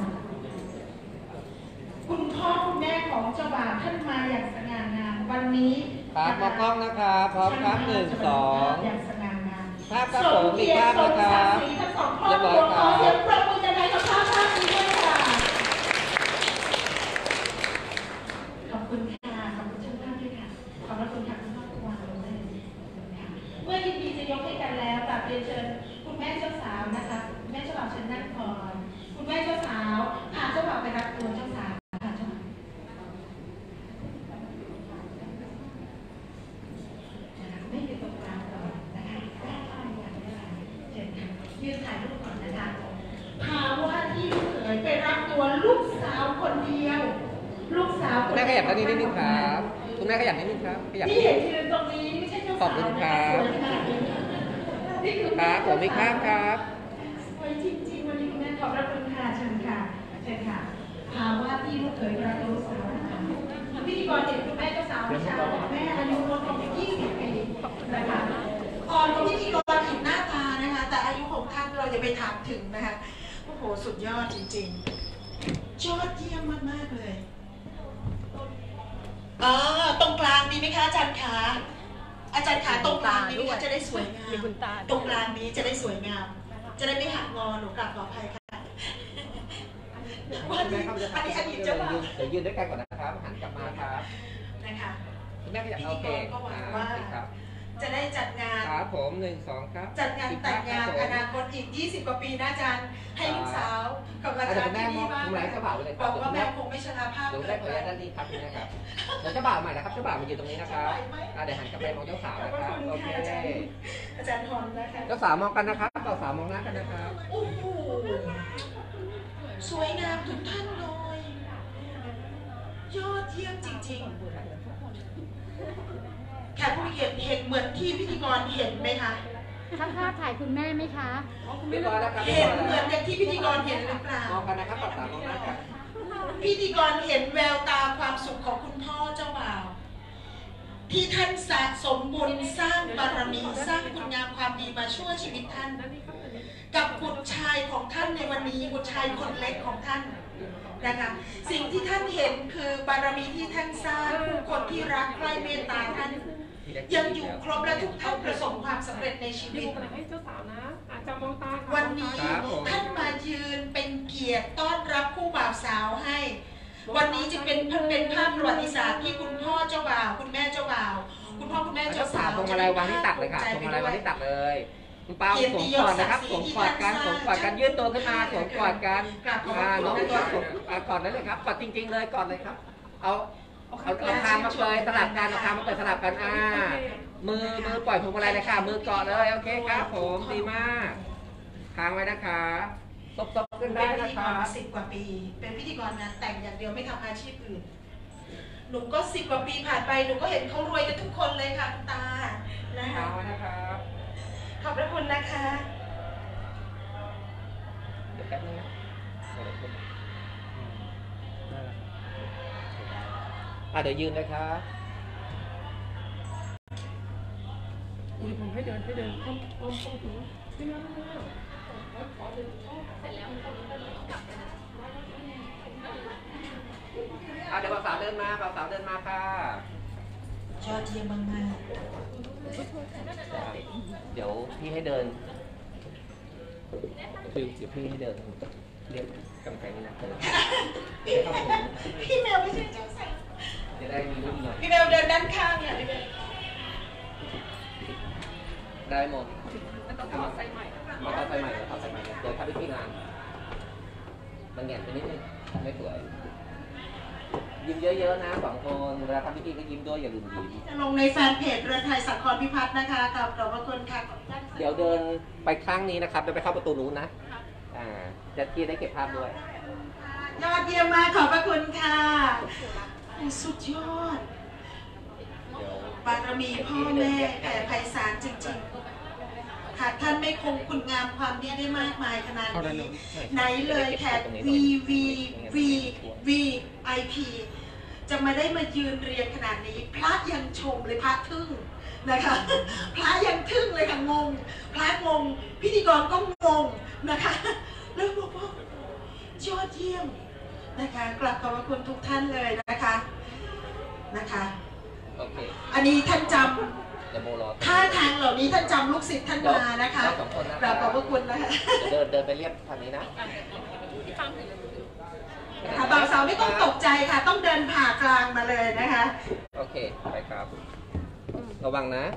คุณพ่อคุณแม่ของเจ้าบ่าวท่านมาอย่างสง่างามวันนี้ครับมากล้องนะครับพร้อมครับหนึ่งสองอย่างสง่างามภาพครับผมมีภาพนะครับเรียบร้อยครับขอเสียงปรบมือดังๆกับภาพภาพนี้ด้วยค่ะขอบคุณค่ะขอบคุณช่างภาพด้วยค่ะขอบคุณค่ะคุณพ่อคุณวางลงได้เลยค่ะเมื่อยินดีจะยกให้กันแล้วกราบเรียนเชิญคุณแม่เจ้าสาวนะคะแม่เจ้าบ่าวเชิญนั่งก่อนคุณแม่เจ้าสาวพาเจ้าบ่าวไปรับตัวเจ้าสาวค่ะเจ้าบ่าวไม่อยู่ตรงกลางก่อนนะคะได้เข้ามาอย่างนี้ค่ะเชิญค่ะยืนถ่ายรูปก่อนนะคะพาว่าที่ลูกเขยไปรับตัวลูกสาวคนเดียวลูกสาวคุณแม่ขยับด้านนี้นิดนึงครับคุณแม่ขยับนิดนึงครับขยับที่เห็นยืนตรงนี้ไม่ใช่เจ้าสาวขอบคุณครับครับผมมีภาพครับสวยจริงๆวันนี้คุณแม่ขอบพระคุณค่ะเชิญเชิญค่ะถามว่าที่ลูกเคยรักลูกสาวนะคะพิธีกรเด็กคุณแม่เจ้าสาวชาวแม่อายุลดลงยี่สิบปีนะคะอ่อนกว่าพิธีกรอีกหน้าตานะคะแต่อายุของท่านเราอย่าไปถามถึงนะคะโอ้โหสุดยอดจริงๆยอดเยี่ยมมากๆเลยอ๋อตรงกลางดีไหมคะอาจารย์คะอาจารย์ขาตรงกลางนี้จะได้สวยงามตรงกลางนี้จะได้สวยงามจะได้ไม่หักงอหนูกลับขออภัยค่ะวันนี้อันนี้อดีตเจ้าบ่าวเดี๋ยวยืนด้วยกันก่อนนะครับหันกลับมาครับนะคะคุณแม่ก็อยากโอเคก็หวังอ่าว่าครับจะได้จัดงานครับผมหนึ่งสองครับจัดงานแต่งงานครับผมอนาคตอีกยี่สิบกว่าปีนะอาจารย์ให้ลูกสาวกับอาจารย์ที่นี่บ้างคุณแม่เจ้าบ่าวเลยครับบอกว่าแม่คงไม่ชราภาพเดี๋ยวเกิได้นขอไปอนุญาตด้านนี้ครับคุณแม่ครับเดี๋ยวเจ้าบ่าวใหม่นะครับเจ้าบ่าวมายืนตรงนี้นะครับอ่าเดี๋ยวหันกลับไปมองเจ้าสาวนะครับโอเคอาจารย์ทอนนะคะเจ้าสาวมองกันนะครับเจ้าสาวมองหน้ากันนะครับโอ้โหสวยงามทุกท่านเลยยอดเยี่ยมจริงๆแขกผู้มีเกียรติเห็นเหมือนที่พิธีกรเห็นไหมคะช่างภาพถ่ายคุณแม่ไหมคะเรียบร้อยแล้วครับเห็นเหมือนอย่างที่พิธีกรเห็นหรือเปล่ามองกันนะครับเจ้าสาวมองหน้ากันพิธีกรเห็นแววตาความสุขของคุณพ่อเจ้าบ่าวที่ท่านสะสมบุญสร้างบารมีสร้างคุณงามความดีมาชั่วชีวิตท่าน กับบุตรชายของท่านในวันนี้บุตรชายคนเล็กของท่านนะคะสิ่งที่ท่านเห็นคือบารมีที่ท่านสร้างผู้คนที่รักใคร่เมตตาท่านยังอยู่ครบและทุกท่านประสบความสำเร็จในชีวิตวันนี้ท่านมายืนเป็นเกียรติต้อนรับคู่บ่าวสาวให้ วันนี้จะเป็นเป็นภาพประวัติศาสตร์ที่คุณพ่อเจ้าบ่าวคุณแม่เจ้าบ่าวคุณพ่อคุณแม่เจ้าสาวพวงมาลัยวางที่ตักเลยค่ะพวงมาลัยวางที่ตักเลยคุณป้าสวมกอดนะครับสวมกอดกันสวมกอดกันยืดตัวขึ้นมาสวมกอดกันอ่าน้องตัวสวมกอดได้เลยครับกอดจริงๆเลยกอดเลยครับเอาเอาเอาคางมาเลยสลับกันเอาคางมาเปิดสลับกันอ่ามือมือปล่อยพวงมาลัยเลยค่ะมือเกาะเลยโอเคครับผมดีมากค้างไว้นะคะตบๆขึ้นได้เป็นพินะธีคกรัรบสิบกว่าปี เป็นพิธีกรงานแต่งอย่างเดียวไม่ทำอาชีพอื่น หนูก็สิบกว่าปีผ่านไปหนูก็เห็นเขารวยกันทุกคนเลยค่ะคุณตานะคะค้างไว้นะครับขอบพระคุณนะคะเดี๋ยวแป๊บนึงนะอ่ะเดี๋ยวยืนนะครับอุ้ยผมให้เดินให้เดินอ้อมอ้อมอ้อมถึงที่นั่นนะขอเดินอ้อมเสร็จแล้วอ่ะเดี๋ยวบ่าวสาวเดินมาบ่าวสาวเดินมาค่ะยอดเยี่ยมมากเดี๋ยวพี่ให้เดินคือเดี๋ยวพี่ให้เดินเรียกกำแพงนี่นะเดินๆพี่แมวไม่ใช่เจ้าสาวจะได้มีรุ่นหน่อยพี่แมวเดินด้านข้างเนี่ยพี่แมวได้หมดไม่ต้องขอใส่ใหม่ไม่ต้องใส่ใหม่เดี๋ยวขอใส่ใหม่เดี๋ยวเข้าไปที่งานมันแง่นไปนิดนึงไม่สวยยิ้มเยอะๆนะสองคนเวลาทำพิธีก็ยิ้มด้วยอย่าลืมยิ้มจะลงในแฟนเพจเรือนไทยสังครพิพัฒน์นะคะกับขอบพระคุณค่ะเดี๋ยวเดินไปข้างนี้นะครับเดี๋ยวไปเข้าประตูนู้นนะอ่าจะที่ได้เก็บภาพด้วยยอดเยี่ยมมากขอบพระคุณค่ะโอ้สุดยอดเดี๋ยวบารมีพ่อแม่แผ่ไพศาลจริงๆหากท่านไม่คงคุณงามความดีได้มากมายขนาดนี้ไหนเลยแขก วี วี วี วี ไอ พี จะมาได้มายืนเรียงขนาดนี้ พระยังชมเลยพระทึ่งนะคะ พระยังทึ่งเลยค่ะงง พระงง พิธีกรก็งงนะคะแล้วบอกว่ายอดเยี่ยมนะคะกลับขอบพระคุณทุกท่านเลยนะคะนะคะโอเคอันนี้ท่านจเดี๋ยวโมรอำท่าทางเหล่านี้ท่านจำลูกศิษย์ท่านมานะคะกราบขอบพระคุณนะคะเดี๋ยวเดินเดินไปเรียบทางนี้นะค่ะบ่าวสาวไม่ต้องตกใจค่ะ ต้องเดินผ่ากลางมาเลยนะคะโอเคไปครับระวังนะ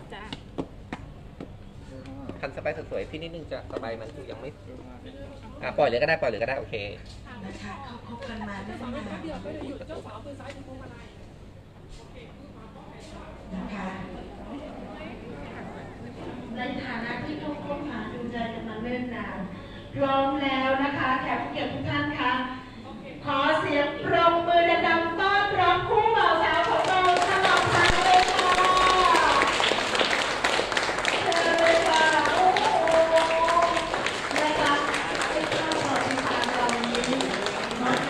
คันสบายสวยๆพี่นิดนึงจะสบายมันยังไม่อ่ะปล่อยเลยก็ได้ปล่อยเลยก็ได้โอเคนะคะเขาคบกันมาได้ตั้งนานนะคะในฐานะที่เขาคบหาดูใจกันมาเนิ่นนานพร้อมแล้วนะคะแขกผู้เกียรติทุกท่านคะขอเสียงปรบมือดังๆต้อนรับคู่บ่าวสาวของเราตลอดทางเลยค่ะเชิญเลยค่ะโอ้โหนะคะไอ้ข้าวของทางเรานี้มา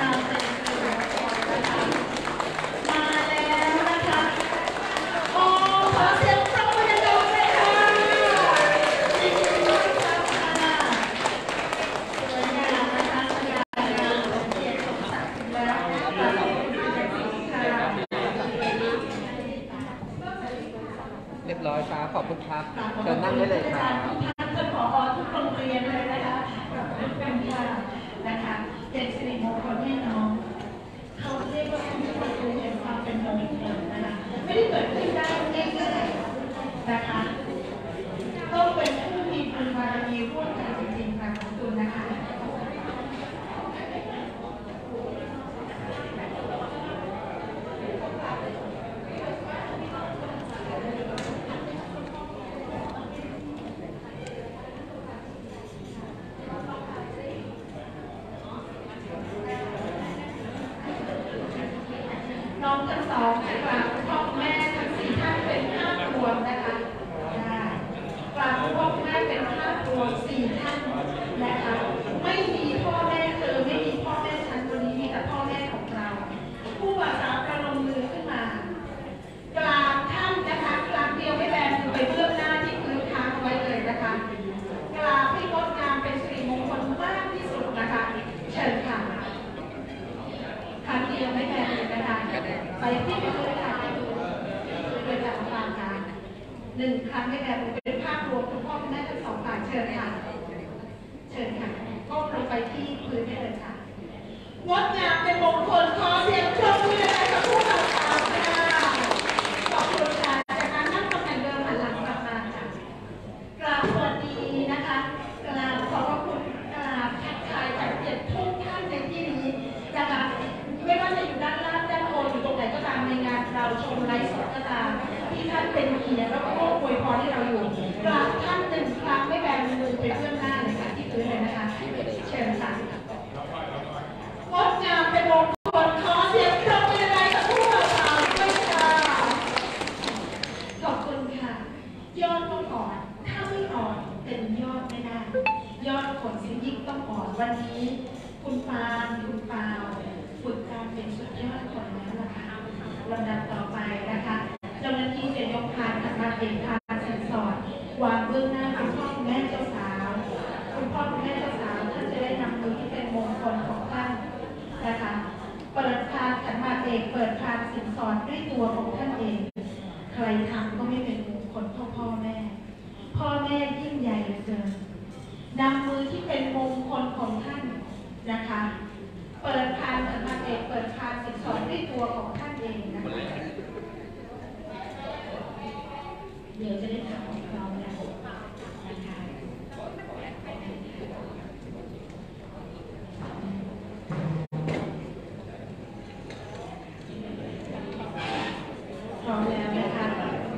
ร่วมกันจริงๆค่ะขอบคุณนะคะน้องทั้งสองนะคะพ่อแม่ทั้งสี่ท่านเป็นห้าครวญนะคะกราบพ่อแม่เป็นห้าครวญสี่ท่านนะคะไม่มีพ่อแม่เธอไม่มีพ่อแม่ฉันวันนี้มีแต่พ่อแม่ของเราผู้บ่าวสาวประนมมือขึ้นมากราบท่านนะคะกราบเดียวไม่แบนมือไปเบื้องหน้าที่พื้นค้างไว้เลยนะคะกราบให้งดงามเป็นสิริมงคลมากที่สุดนะคะเชิญค่ะครั้งเดียวไม่แบนเลยนะคะไปที่พื้นค่ะไปดูโดยการฟังการหนึ่งครั้งไม่แบนเป็นภาพรวมคุณพ่อคุณแม่ทั้งสองฝ่ายเชิญค่ะเชิญค่ะก้มลงไปที่พื้นได้เลยค่ะงดงามเป็นมงคลขอเสียงปรบมือเลยกับผู้บ่าวสาวค่ะขอบคุณค่ะจากนั้นนั่งตำแหน่งเดิมหันหลังกลับมาค่ะกราบสวัสดีนะคะกราบขอบพระคุณกราบทักทายจากเกียรติทุกท่านในที่นี้นะคะไม่ว่าจะอยู่ด้านล่างด้านบนอยู่ตรงไหนก็ตามในงานเราชมไลฟ์สดก็ตามที่ท่านเป็นเกียรติแล้วก็อวยพรที่เราอยู่กราบท่านหนึ่งครั้งไม่แบนมือไปเพื่อนหน้าเลยค่ะที่พื้นเลยนะคะเชิญค่ะงดงามเป็นมงคลขอเสียงปรบมืออะไรกับผู้บ่าวสาวด้วยค่ะขอบคุณค่ะยอดต้องอ่อนถ้าไม่อ่อนเป็นยอดไม่ได้ยอดผลสิ่งยิ่งต้องอ่อนวันนี้คุณปานคุณปาวฝึกการเป็นสุดยอดคนแล้วนะคะลำดับต่อไปนะคะเจ้าหน้าที่จะยกพานขันหมากเอกพานสินสอดวางเบื้องหน้าคุณพ่อคุณแม่เจ้าสาวคุณพ่อคุณแม่เจ้าสาวท่านจะได้นำมือที่เป็นมงคลของท่านนะคะเปิดพานขันหมากเอกเปิดพานสินสอดด้วยตัวของท่านเองใครทำก็ไม่เป็นมงคลเท่าพ่อแม่พ่อแม่ยิ่งใหญ่เหลือเกินนำมือที่เป็นมงคลของท่านนะคะเปิดพานขันหมากเอกเปิดพานสินสอดด้วยตัวของท่านเองนะคะเดี๋ยวจะได้ทำของเราแล้วนะคะพร้อมแล้วนะคะ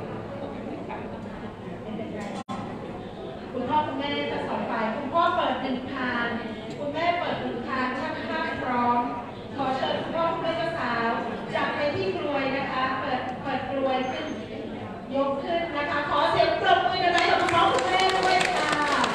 คุณพ่อคุณแม่จะสองฝ่ายคุณพ่อเปิดหนึ่งพานคุณแม่เปิดหนึ่งพานช่างภาพพร้อมขอเชิญคุณพ่อคุณแม่เจ้าสาวจับไปที่กลวยนะคะเปิดเปิดกลวยขึ้นยกขึ้นนะคะขอเสียงปรบมือดังๆกับคุณพ่อคุณแม่ด้วยค่ะ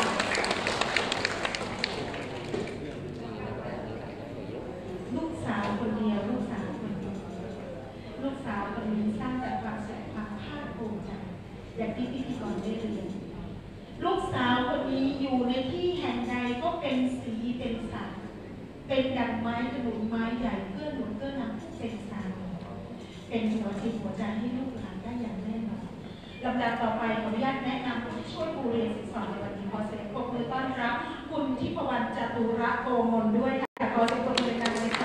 ลูกสาวคนเดียวลูกสาวคนเดียวลูกสาวคนนี้สร้างแต่ความสุขความภาคภูมิใจอย่างที่พิธีกรได้เรียนลูกสาวคนนี้อยู่ในที่แห่งใดก็เป็นสีเป็นสันเป็นดั่งไม้ขนุนไม้ใหญ่เกื้อหนุนเกื้อนำผู้เป็นสามีเป็นหัวจิตหัวใจให้ลูกหลานได้อย่างแน่นอนลำดับต่อไปขออนุญาตแนะนำผู้ที่ช่วยดูเรียนสินสอดในวันนี้ขอเสียงปรบมือต้อนรับคุณทิพวรรณจตุระโกมลด้วยค่ะขอเสียงปรบมือดังๆเลยค่ะ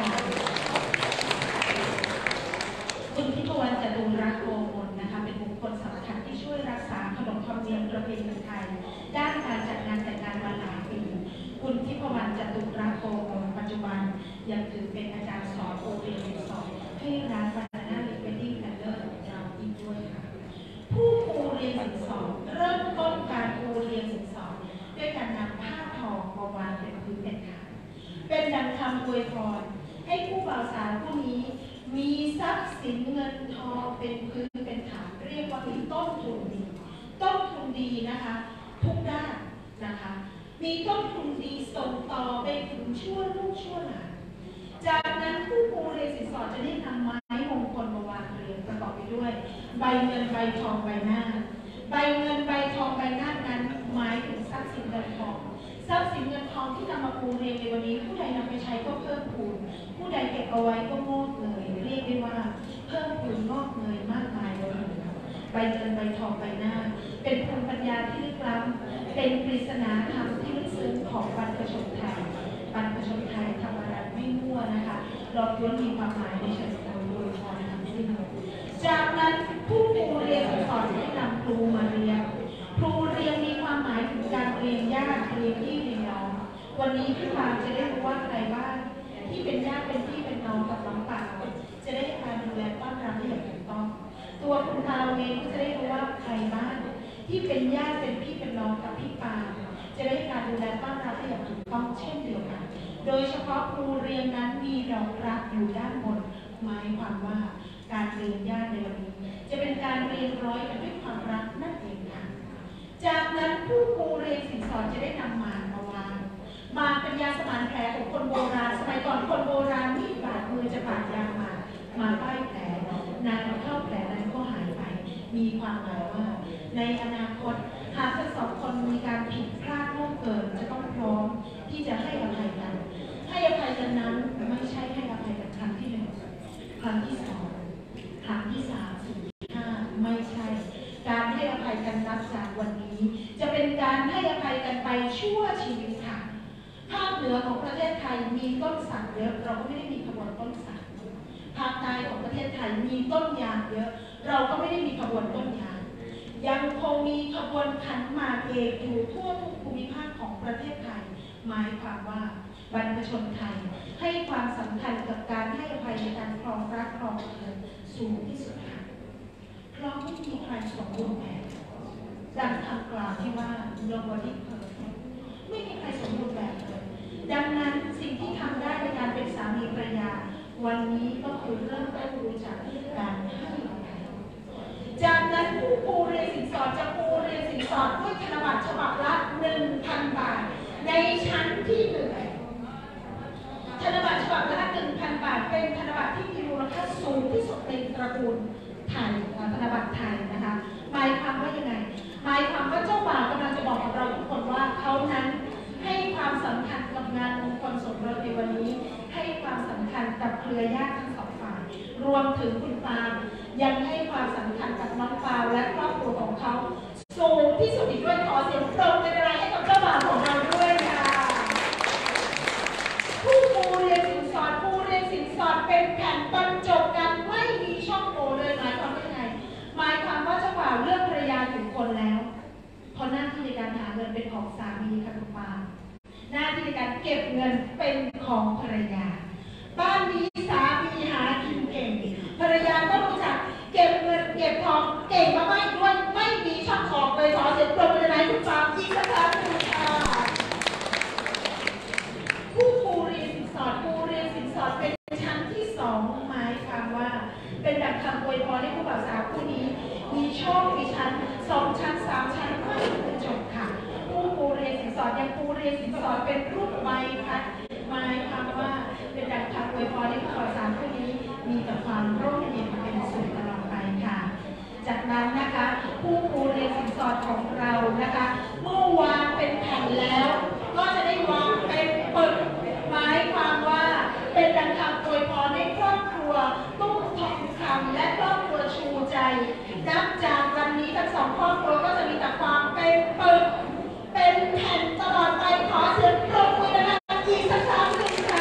คุณทิพวรรณจตุระโกมลนะคะเป็นบุคคลสำคัญที่ช่วยรักษาขนบธรรมเนียมประเพณีไทยด้านการจัดงานแต่งงานมาหลายปีคุณทิพวรรณจตุระโกมลปัจจุบันยังถือเป็นอาจารย์สอนโอเรียนสอนให้ร้านบานาน่าลิเวดดิ้งแอนด์เลิศของเราอีกด้วยค่ะผู้ปูเรียนสินสอดเริ่มต้นการปูเรียนสินสอดด้วยการนำผ้าทองมาวางเป็นพื้นเป็นฐานเป็นดังคำอวยพรให้ผู้บ่าวสาวผู้นี้มีทรัพย์สินเงินทองเป็นพื้นเป็นฐานเรียกว่ามีต้นทุนดีต้นทุนดีนะคะทุกด้านนะคะมีต้นทุนดีส่งต่อไปถึงชั่วลูกชั่วหลานจากนั้นผู้ปูเรียนสินสอดจะได้นำไม้มงคลมาวางเรียงประกอบไปด้วยใบเงินใบทองใบหน้าใบเงินใบทองใบหน้านั้นหมายถึงทรัพย์สินเงินทองทรัพย์สินเงินทองที่นำมาปูเรียงในวันนี้ผู้ใดนำไปใช้ก็เพิ่มพูนผู้ใดเก็บเอาไว้ก็งอกเงยเรียกได้ว่าเพิ่มพูนงอกเงยมากมายเลยใบเงินใบทองใบหน้าเป็นภูมิปัญญาที่ลึกล้ำเป็นปริศนาธรรมที่ลึกซึ้งของบรรพชนไทยบรรพชนไทยทำอะไรไม่มั่วนะคะเราล้วนมีความหมายในเชิงโดยโดยพรทั้งสิ้นจากนั้นผู้ปูเรียนสอนให้นำครูมาเรียนครูเรียนมีความหมายถึงการเรียนญาติเรียนพี่เรียนน้องวันนี้พี่ปาจะได้รู้ว่าใครบ้างที่เป็นญาติเป็นพี่เป็นน้องกับน้องปาจะได้การดูแลต้อนรับได้อย่างถูกต้องตัวคุณปาเองก็จะได้รู้ว่าใครบ้างที่เป็นญาติเป็นพี่เป็นน้องกับพี่ปาจะได้การดูแลต้อนรับได้อย่างถูกต้องเช่นเดียวกันโดยเฉพาะครูเรียนนั้นมีดอกรักอยู่ด้านบนหมายความว่าการเรียนญาติในวันนี้จะเป็นการเรียนร้อยกันด้วยความรักนั่นเองค่ะจากนั้นผู้ครูเรียนสินสอนจะได้นำมามาวางมาเป็นยาสมานแผลของคนโบราณสมัยก่อนคนโบราณมีดบาดมือจะบาดยางมามาป้ายแผลนานเข้าแผลนั้นก็หายไปมีความหมายว่าในอนาคตหากทั้งสองคนมีการผิดพลาดล่วงเกินจะต้องพร้อมที่จะให้อภัยกันให้อภัยกันนั้นไม่ใช่ให้อภัยกันครั้งที่หนึ่งครั้งที่สองครั้งที่สามสี่ห้าไม่ใช่การให้อภัยกันนับจากวันนี้จะเป็นการให้อภัยกันไปชั่วชีวิตค่ะภาคเหนือของประเทศไทยมีต้นสักเยอะเราก็ไม่ได้มีขบวนต้นสักภาคใต้ของประเทศไทยมีต้นยางเยอะเราก็ไม่ได้มีขบวนต้นยางยังคงมีขบวนขันหมากเอกอยู่ทั่วทุกภูมิภาคของประเทศไทยหมายความว่าบรรพชนไทยให้ความสำคัญกับการให้อภัยในการครองรักครองเรือนสูงที่สุดค่ะเพราะไม่มีใครสมบูรณ์แบบดังคำกล่าวที่ว่า nobody perfect ไม่มีใครสมบูรณ์แบบเลยดังนั้นสิ่งที่ทำได้ในการเป็นสามีภรรยาวันนี้ก็คือเริ่มต้นรู้จักการให้อภัยจากนั้นผู้ปูเรียนสินสอดจะปูเรียนสินสอดด้วยธนบัตรฉบับละ หนึ่งพัน บาทในชั้นที่หนึ่งธนบัตรฉบับละ หนึ่งพัน บาทเป็นธนบัตรที่มีมูลค่าสูงที่สุดในตระกูลไทยธนบัตรไทยนะคะหมายความว่ายังไงหมายความว่าเจ้าบ่าวกำลังจะบอกกับเราทุกคนว่าเขานั้นให้ความสำคัญกับงานมงคลสมรสในวันนี้ให้ความสำคัญกับเครือญาติทั้งสองฝ่ายรวมถึงคุณปายังให้ความสำคัญกับน้องปาและครอบครัวของเขาสูงที่สุดอีกด้วยขอเสียงปรบมือในรายให้กับเจ้าบ่าวของเราด้วยค่ะผู้ปูเรียนสินสอดปูเรียนสินสอดเป็นแผ่นบรรจบกันไม่มีช่องโหว่เลยหมายความว่ายังไงหมายความว่าเจ้าบ่าวเลือกภรรยาถึงคนแล้วเพราะหน้าที่ในการหาเงินเป็นของสามีค่ะคุณปาหน้าที่ในการเก็บเงินเป็นของภรรยาบ้านนี้สามีหากินเก่งภรรยาก็รู้จักเก็บเงินเก็บทองเก่งมากๆด้วยไม่มีช่องออกเลยขอเสียงปรบมือในคุณปาอีกสักครั้งหนึ่งค่ะผู้ปูเรียนสินสอดปูเรียนสินสอดเป็นชั้นที่สองหมายความว่าเป็นดังคำอวยพรให้ผู้บ่าวสาวคู่นี้มีโชคมีชั้นสองชั้นสามชั้นไม่ถึงจบค่ะผู้ปูเรียนสินสอดยังปูเรียนสินสอดเป็นรูปใบพัดหมายความว่าเป็นดังคำอวยพรให้ผู้บ่าวสาวคู่นี้มีแต่ความร่มเย็นเป็นสุขตลอดไปค่ะจากนั้นนะคะผู้ปูเรียนสินสอดของเรานะคะเมื่อวางเป็นแผ่นแล้วก็จะได้วางเป็นปึกหมายความว่าเป็นดังคำอวยพรให้ครอบครัวตุ้มทองคำและครอบครัวชูใจนับจากวันนี้ทั้งสองครอบครัวก็จะมีแต่ความเป็นปึกเป็นแผ่นตลอดไปขอเสียงปรบมือนะคะอีกสักครั้งหนึ่งค่ะ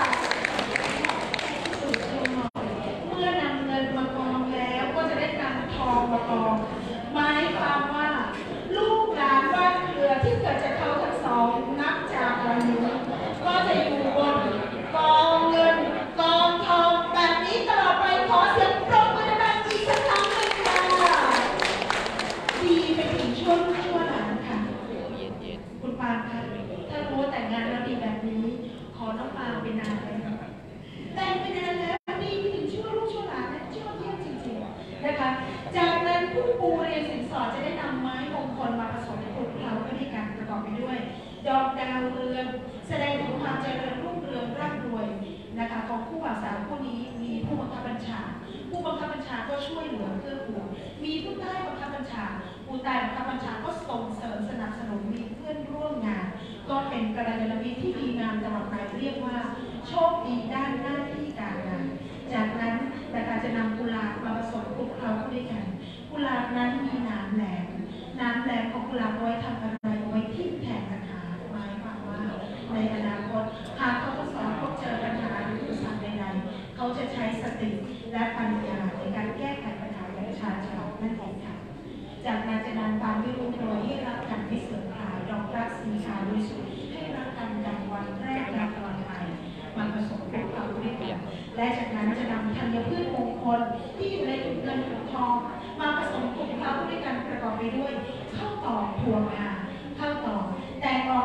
เมื่อนำเงินมากองแล้วก็จะได้นำทองมากองหมายความว่าลูกหลานบ้านเครือที่เกิดจากเขาทั้งสองนับจากวันนี้ก็จะอยู่บนกองเงินกองทองแบบนี้ตลอดไปขอเสียงปรบมือดังๆอีกสักครั้งหนึ่งค่ะดีไปถึงช่วงชั่วหลานค่ะคุณปาคะถ้ารู้แต่งงานแล้วดีแบบนี้ขอน้องปาเป็นนานเลยแต่งไปนานแล้วดีไปถึงช่วงลูกช่วงหลานนะช่วงเที่ยงจริงๆนะคะจากนั้นผู้ปูเรียนสินสอดจะได้นำไม้มงคลมาผสมคลุกเคล้าไปด้วยกันประกอบไปด้วยดอกดาวเรืองแสดงถึงความเจริญรุ่งเรืองร่ำรวยนะคะของผู้บ่าวสาวคู่นี้มีผู้บังคับบัญชาผู้บังคับบัญชาก็ช่วยเหลือเกื้อกูลมีผู้ใต้บังคับบัญชาผู้ใต้บังคับบัญชาก็ส่งเสริมสนับสนุนมีเพื่อนร่วมงานก็เป็นกัลยาณมิตรที่ดีงามตลอดไปเรียกว่าโชคดีด้านหน้าที่การงานจากนั้นนะคะจะนำกุหลาบมาผสมคลุกเคล้าด้วยกันกุหลาบนั้นมีน้ำแหลมน้ำแหลมของกุหลาบไว้ทำอะไรไว้ทิ่มแทงปัญหาหมายความว่าในอนาคตหากเขาทั้งสองพบเจอปัญหาหรืออุปสรรคใดๆเขาจะใช้สติและปัญญาในการแก้ไขปัญหาอย่างชาญฉลาดนั่นเองค่ะจากนั้นจะนำความไม่รู้โดยให้รับกันไม่เสื่อมคลาย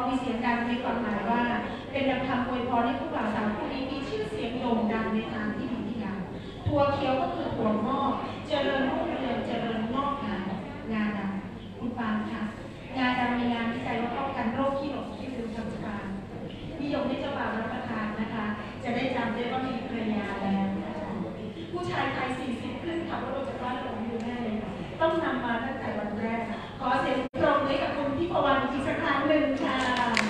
มีเสียงดังในความหมายว่าเป็นดังคำอวยพรให้ผู้บ่าวสาวคู่นี้มีชื่อเสียงโด่งดังในทางที่ดีที่งามถั่วเขียวก็คือถั่วงอกเจริญรุ่งเรืองเจริญงอกงามงาดำคุณปานค่ะงาดำมีงานวิจัยว่าป้องกันโรคขี้หลงขี้ลืมทางสปานนิยมให้เจ้าบ่าวรับประทานนะคะจะได้จำได้ว่ามีภรรยาแล้วผู้ชายไทยสี่สิบขึ้นขับรถจากบ้านหลงอยู่แน่เลยต้องนำมาตั้งแต่วันแรกขอเสียงปรบมือกับคุณที่พวันอีกสักครั้งหนึ่งค่ะ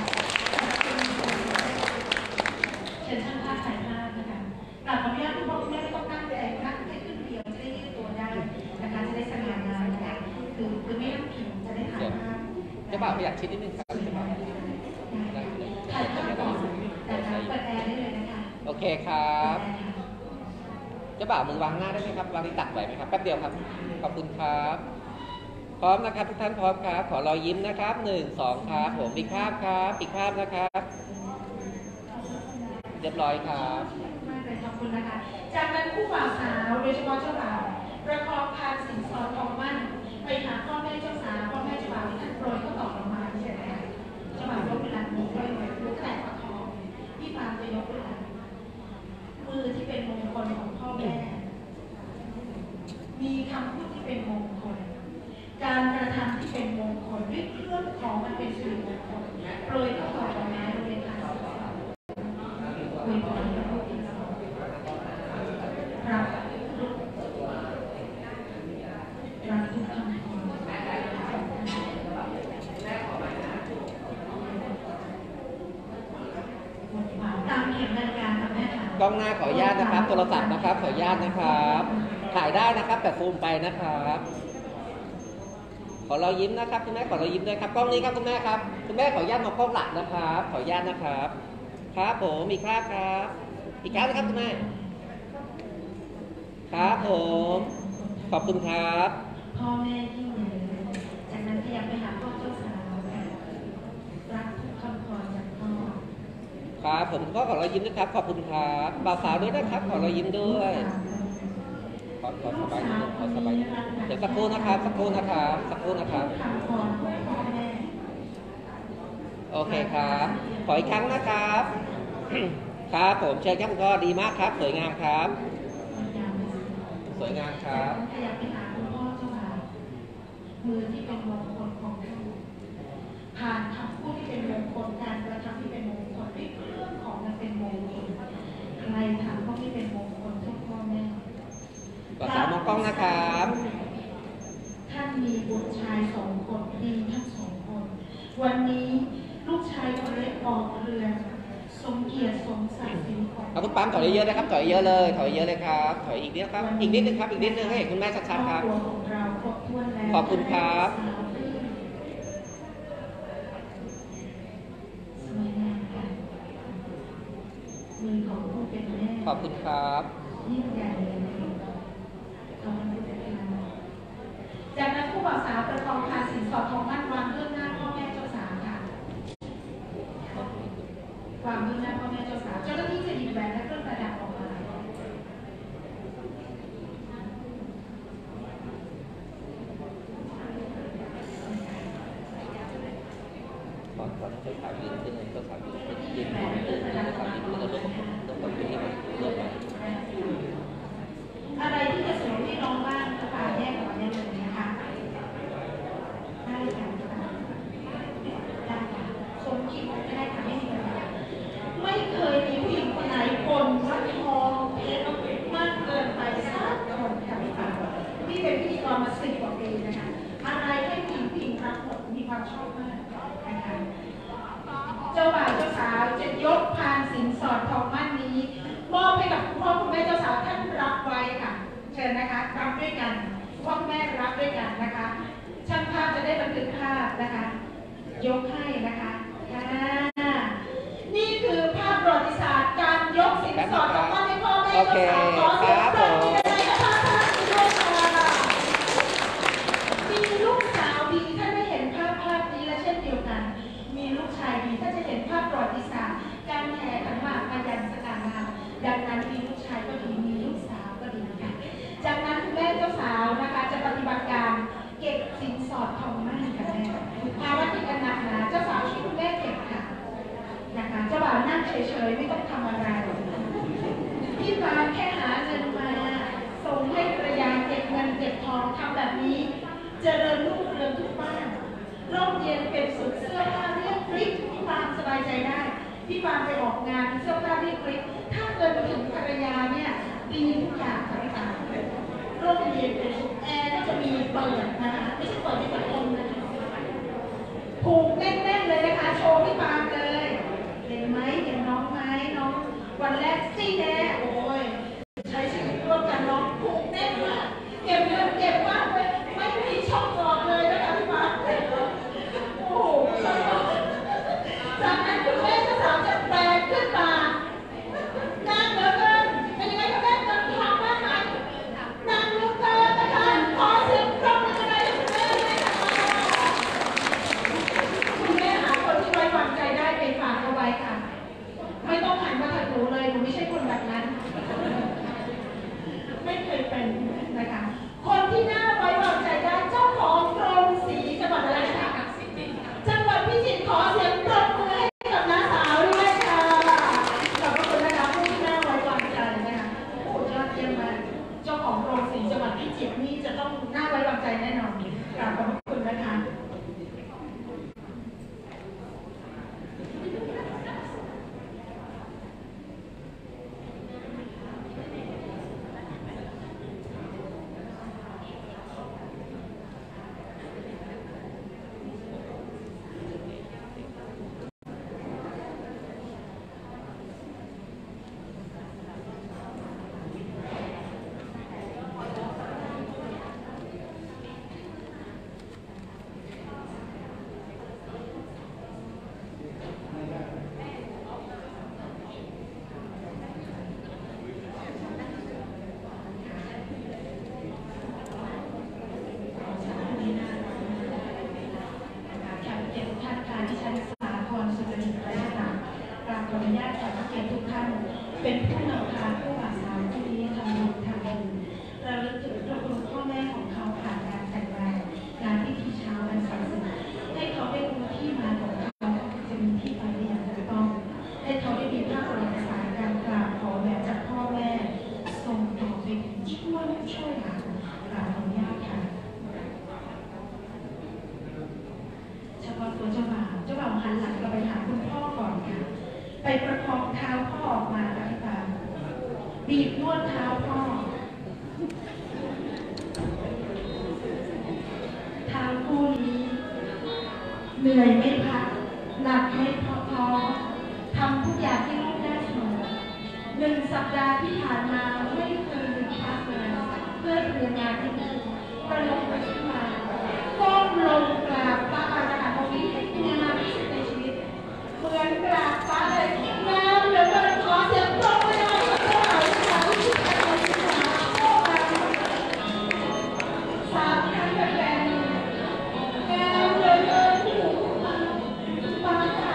เชิญช่างภาพถ่ายภาพนะคะกลับมาไม่ได้คุณพ่อคุณแม่ไม่ต้องนั่งแต่นั่งแค่ขึ้นเดียวจะได้ยืดตัวได้นะคะจะได้สง่างามนะคะคือคือไม่ต้องผิวจะได้ถ่ายภาพเจ้าบ่าวขยับชิดนิดนึงครับเจ้าบ่าวถ่ายภาพก่อนนะคะเปิดแอร์ได้เลยนะคะโอเคครับเจ้าบ่าวมือวางหน้าได้ไหมครับวางที่ตักไหวไหมครับแป๊บเดียวครับขอบคุณครับพร้อมนะครับทุกท่านพร้อมครับขอรอยยิ้มนะครับหนึ่งสองครับผมอีกภาพครับอีกภาพนะครับเรียบร้อยครับมากเลยขอบคุณนะคะจากนั้นคู่บ่าวสาวโดยเฉพาะเจ้าบ่าวประคองพานสินสอดทองมั่นไปหาพ่อแม่เจ้าสาวพ่อแม่เจ้าบ่าวที่ท่านโปรยก็ตอบลงมาใช่ไหมคะเจ้าบ่าวยกเวลามือด้วยมือแตะประคองพี่ปานจะยกเวลามือที่เป็นมงคลของพ่อแม่มีคำพูดที่เป็นมงคลการกระทำที่เป็นมงคลด้วยเครื่องของมันเป็นสิริมงคลโปรยก็ตอบลงมาโดยการอวยพรพระพุทธเจ้ารับรับทุกคำขอตามเข็มนาฬิกาค่ะแม่ค่ะกล้องหน้าขออนุญาตนะครับโทรศัพท์นะครับขออนุญาตนะครับถ่ายได้นะครับแต่ซูมไปนะครับขอรอยยิ้มนะครับคุณแม่ขอรอยยิ้มด้วยครับกล้องนี้ครับคุณแม่ครับคุณแม่ขออนุญาตมองกล้องหลักนะครับขออนุญาตนะครับครับผมอีกครับครับอีกครั้งนะครับคุณแม่ครับผมขอบคุณครับพ่อแม่ที่เหนือจากนั้นขยับไปหาพ่อเจ้าสาวค่ะรักทุกคำพรจากพ่อครับผมก็ขอรอยยิ้มด้วยครับขอบคุณครับบ่าวสาวด้วยนะครับขอรอยยิ้มด้วยขอขอสบายนิดนึงขอสบายนิดนึงเดี๋ยวสักครู่นะครับสักครู่นะครับสักครู่นะครับโอเคครับขออีกครั้งนะครับครับผมเชิญครับคุณพ่อดีมากครับสวยงามครับสวยงามครับขยับไปหาคุณพ่อเจ้าบ่าวมือที่เป็นมงคลของลูกผ่านคำพูดที่เป็นมงคลการกระทำที่เป็นมงคลด้วยเครื่องของมันเป็นมงคลใครทำก็ไม่เป็นมงคลทุกพ่อแม่บ่าวสาวมองกล้องนะครับท่านมีบุตรชายสองคนดีทั้งสองคน วันนี้ลูกชายคนเล็กออกเรือนสมเกียรติสมศักดิ์ศรีของเอาทุกปั๊มถอยเยอะๆนะครับถอยเยอะเลยถอยเยอะเลยครับถอยอีกนิดครับอีกนิดนึงครับอีกนิดนึงให้เห็นคุณแม่ชัดๆครับครอบครัวของเราครบถ้วนแล้วขอบคุณครับสวยงามค่ะมือของผู้เป็นแม่ขอบคุณครับยิ่งใหญ่เลยขอบคุณค่ะจากนั้นผู้บ่าวสาวประคองพาสินสอดทองมั่นวางเบื้องหน้าพ่อแม่เจ้าสาวค่ะวางเบื้องหน้าพ่อแม่เจ้าสาวเจ้าหน้าที่จะหยิบแหวนและเครื่องประดับออกมาก่อนก่อนจะถ่ายยืนขึ้นเลยก็ถ่ายยืนขึ้นยืนขึ้นยืนขึ้นถ่ายยืนขึ้นแล้วเริ่มเริ่มต้นที่มันเริ่มไปอะไรที่จะสวยให้น้องบ้างกระเป๋าแยกออกมาได้เลยนะคะได้ค่ะได้ค่ะสมคิดไม่ได้ค่ะไม่มีปัญหาไม่เคยมีผู้หญิงคนไหนคนว่าทองเพชรมากเกินไปสักคนค่ะพี่ปาพี่เป็นพิธีกรมาสิบกว่าปีนะคะอะไรให้ผู้หญิงผู้หญิงรักหมดมีความชอบมากนะคะเจ้าบ่าวเจ้าสาวจะยกพานสินสอดทองมั่นนี้มอบให้กับคุณพ่อคุณแม่เจ้าสาวท่านรับไว้ค่ะเชิญนะคะรับด้วยกันพ่อแม่รับด้วยกันนะคะช่างภาพจะได้บันทึกภาพนะคะยกให้นะคะอ่านี่คือภาพประวัติศาสตร์การยกสินสอดทองมั่นให้พ่อแม่เจ้าสาวขอเสียงปรบมือให้นะคะด้วยค่ะมีลูกสาวดีท่านได้เห็นภาพภาพนี้และเช่นเดียวกันมีลูกชายดีท่านจะเห็นภาพประวัติศาสตร์การแห่ขันหมากมายันสง่างามดังนั้นมีลูกชายก็ดีมีลูกสาวก็ดีค่ะจากนั้นคุณแม่เจ้าสาวนะคะจะปฏิบัติการเก็บสินสอดทองมั่นค่ะแม่ภารกิจอันหนักหนาเจ้าสาวช่วยคุณแม่เก็บค่ะพี่ปานไปออกงานเสื้อผ้าที่คลิปถ้าเงินถึงภรรยาเนี่ยดีทุกอย่างค่ะพี่ปานโรงเรียนเป็นแอร์ก็จะมีเปิดนะคะไม่ใช่เปิดที่เปิดลมนะคะผูกแน่นๆเลยนะคะโชว์พี่ปานเลยเห็นไหมเห็นน้องไหมน้องวันแรกซี่แน่โอ้ยใช้ชีวิตร่วมกันน้องผูกแน่นมากเก็บเงินเก็บมากเลยไม่มีช่องกรอกเลยนะคะพี่ปานโอ้โหจากนั้นคุณแม่ก็สาวจะแปลขึ้นมานั่งเหลือเกินเป็นยังไงคะแม่เงินทองมากไหมนั่งเหลือเกินนะคะขอเสียงปรบมือให้คุณแม่เลยค่ะคุณแม่หาคนที่ไว้วางใจได้ไปฝากเอาไว้ค่ะไม่ต้องหันมาทางหนูเลยหนูไม่ใช่คนแบบนั้นไม่เคยเป็นนะคะคนที่น่าไว้วางใจได้เจ้าของโรงสีจังหวัดอะไรคะจังหวัดพิจิตรขอเสียงปรบมือให้กับน้าสาวด้วยค่ะขอบคุณนะคะผู้ที่น่าไว้วางใจนะคะโอ้ยอดเยี่ยมมากเจ้าของโรงสีจังหวัดพิจิตรนี่จะต้องน่าไว้วางใจแน่นอนกราบขอบคุณนะคะเป็นผู้นำพาผู้บ่าวสาวที่นี้ทำบุญทำบุญระลึกถึงพระคุณพ่อแม่ของเขาผ่านการแต่งงานงานพิธีเช้าวันศักดิ์สิทธิ์ให้เขาได้รู้ที่มาของเขาจะมีที่ไปได้อย่างถูกต้องให้เขาได้มีภาพประวัติศาสตร์การกราบขอแบบจากพ่อแม่ส่งต่อไปถึงช่วยช่วยหลานกราบขออนุญาตค่ะเฉพาะตัวเจ้าบ่าวเจ้าบ่าวหันหลังเราไปหาคุณพ่อก่อนค่ะไปประคองเท้าพ่อออกมาค่ะพี่ปานบีบนวดเท้าพ่อเท้าคู่นี้เหนื่อยไม่พักหนักไม่พอพอทำทุกอย่างที่ลูกได้เสมอหนึ่งสัปดาห์ที่ผ่านมาไม่เคยหยุดพักเลยเพื่อเรียนงานที่นี่ประลงไปขึ้นมาก้มลงกราบพระอรหันต์องค์นี้ให้เป็นงานที่สุดในชีวิตเหมือนกราบฟ้าเลยงามเหลือเกินขอเสียงปรบมือให้กับพวกเราค่ะที่ชื่นชมที่มาสามครั้งแบบแบบนี้งามเหลือเกินฟ้าค่ะ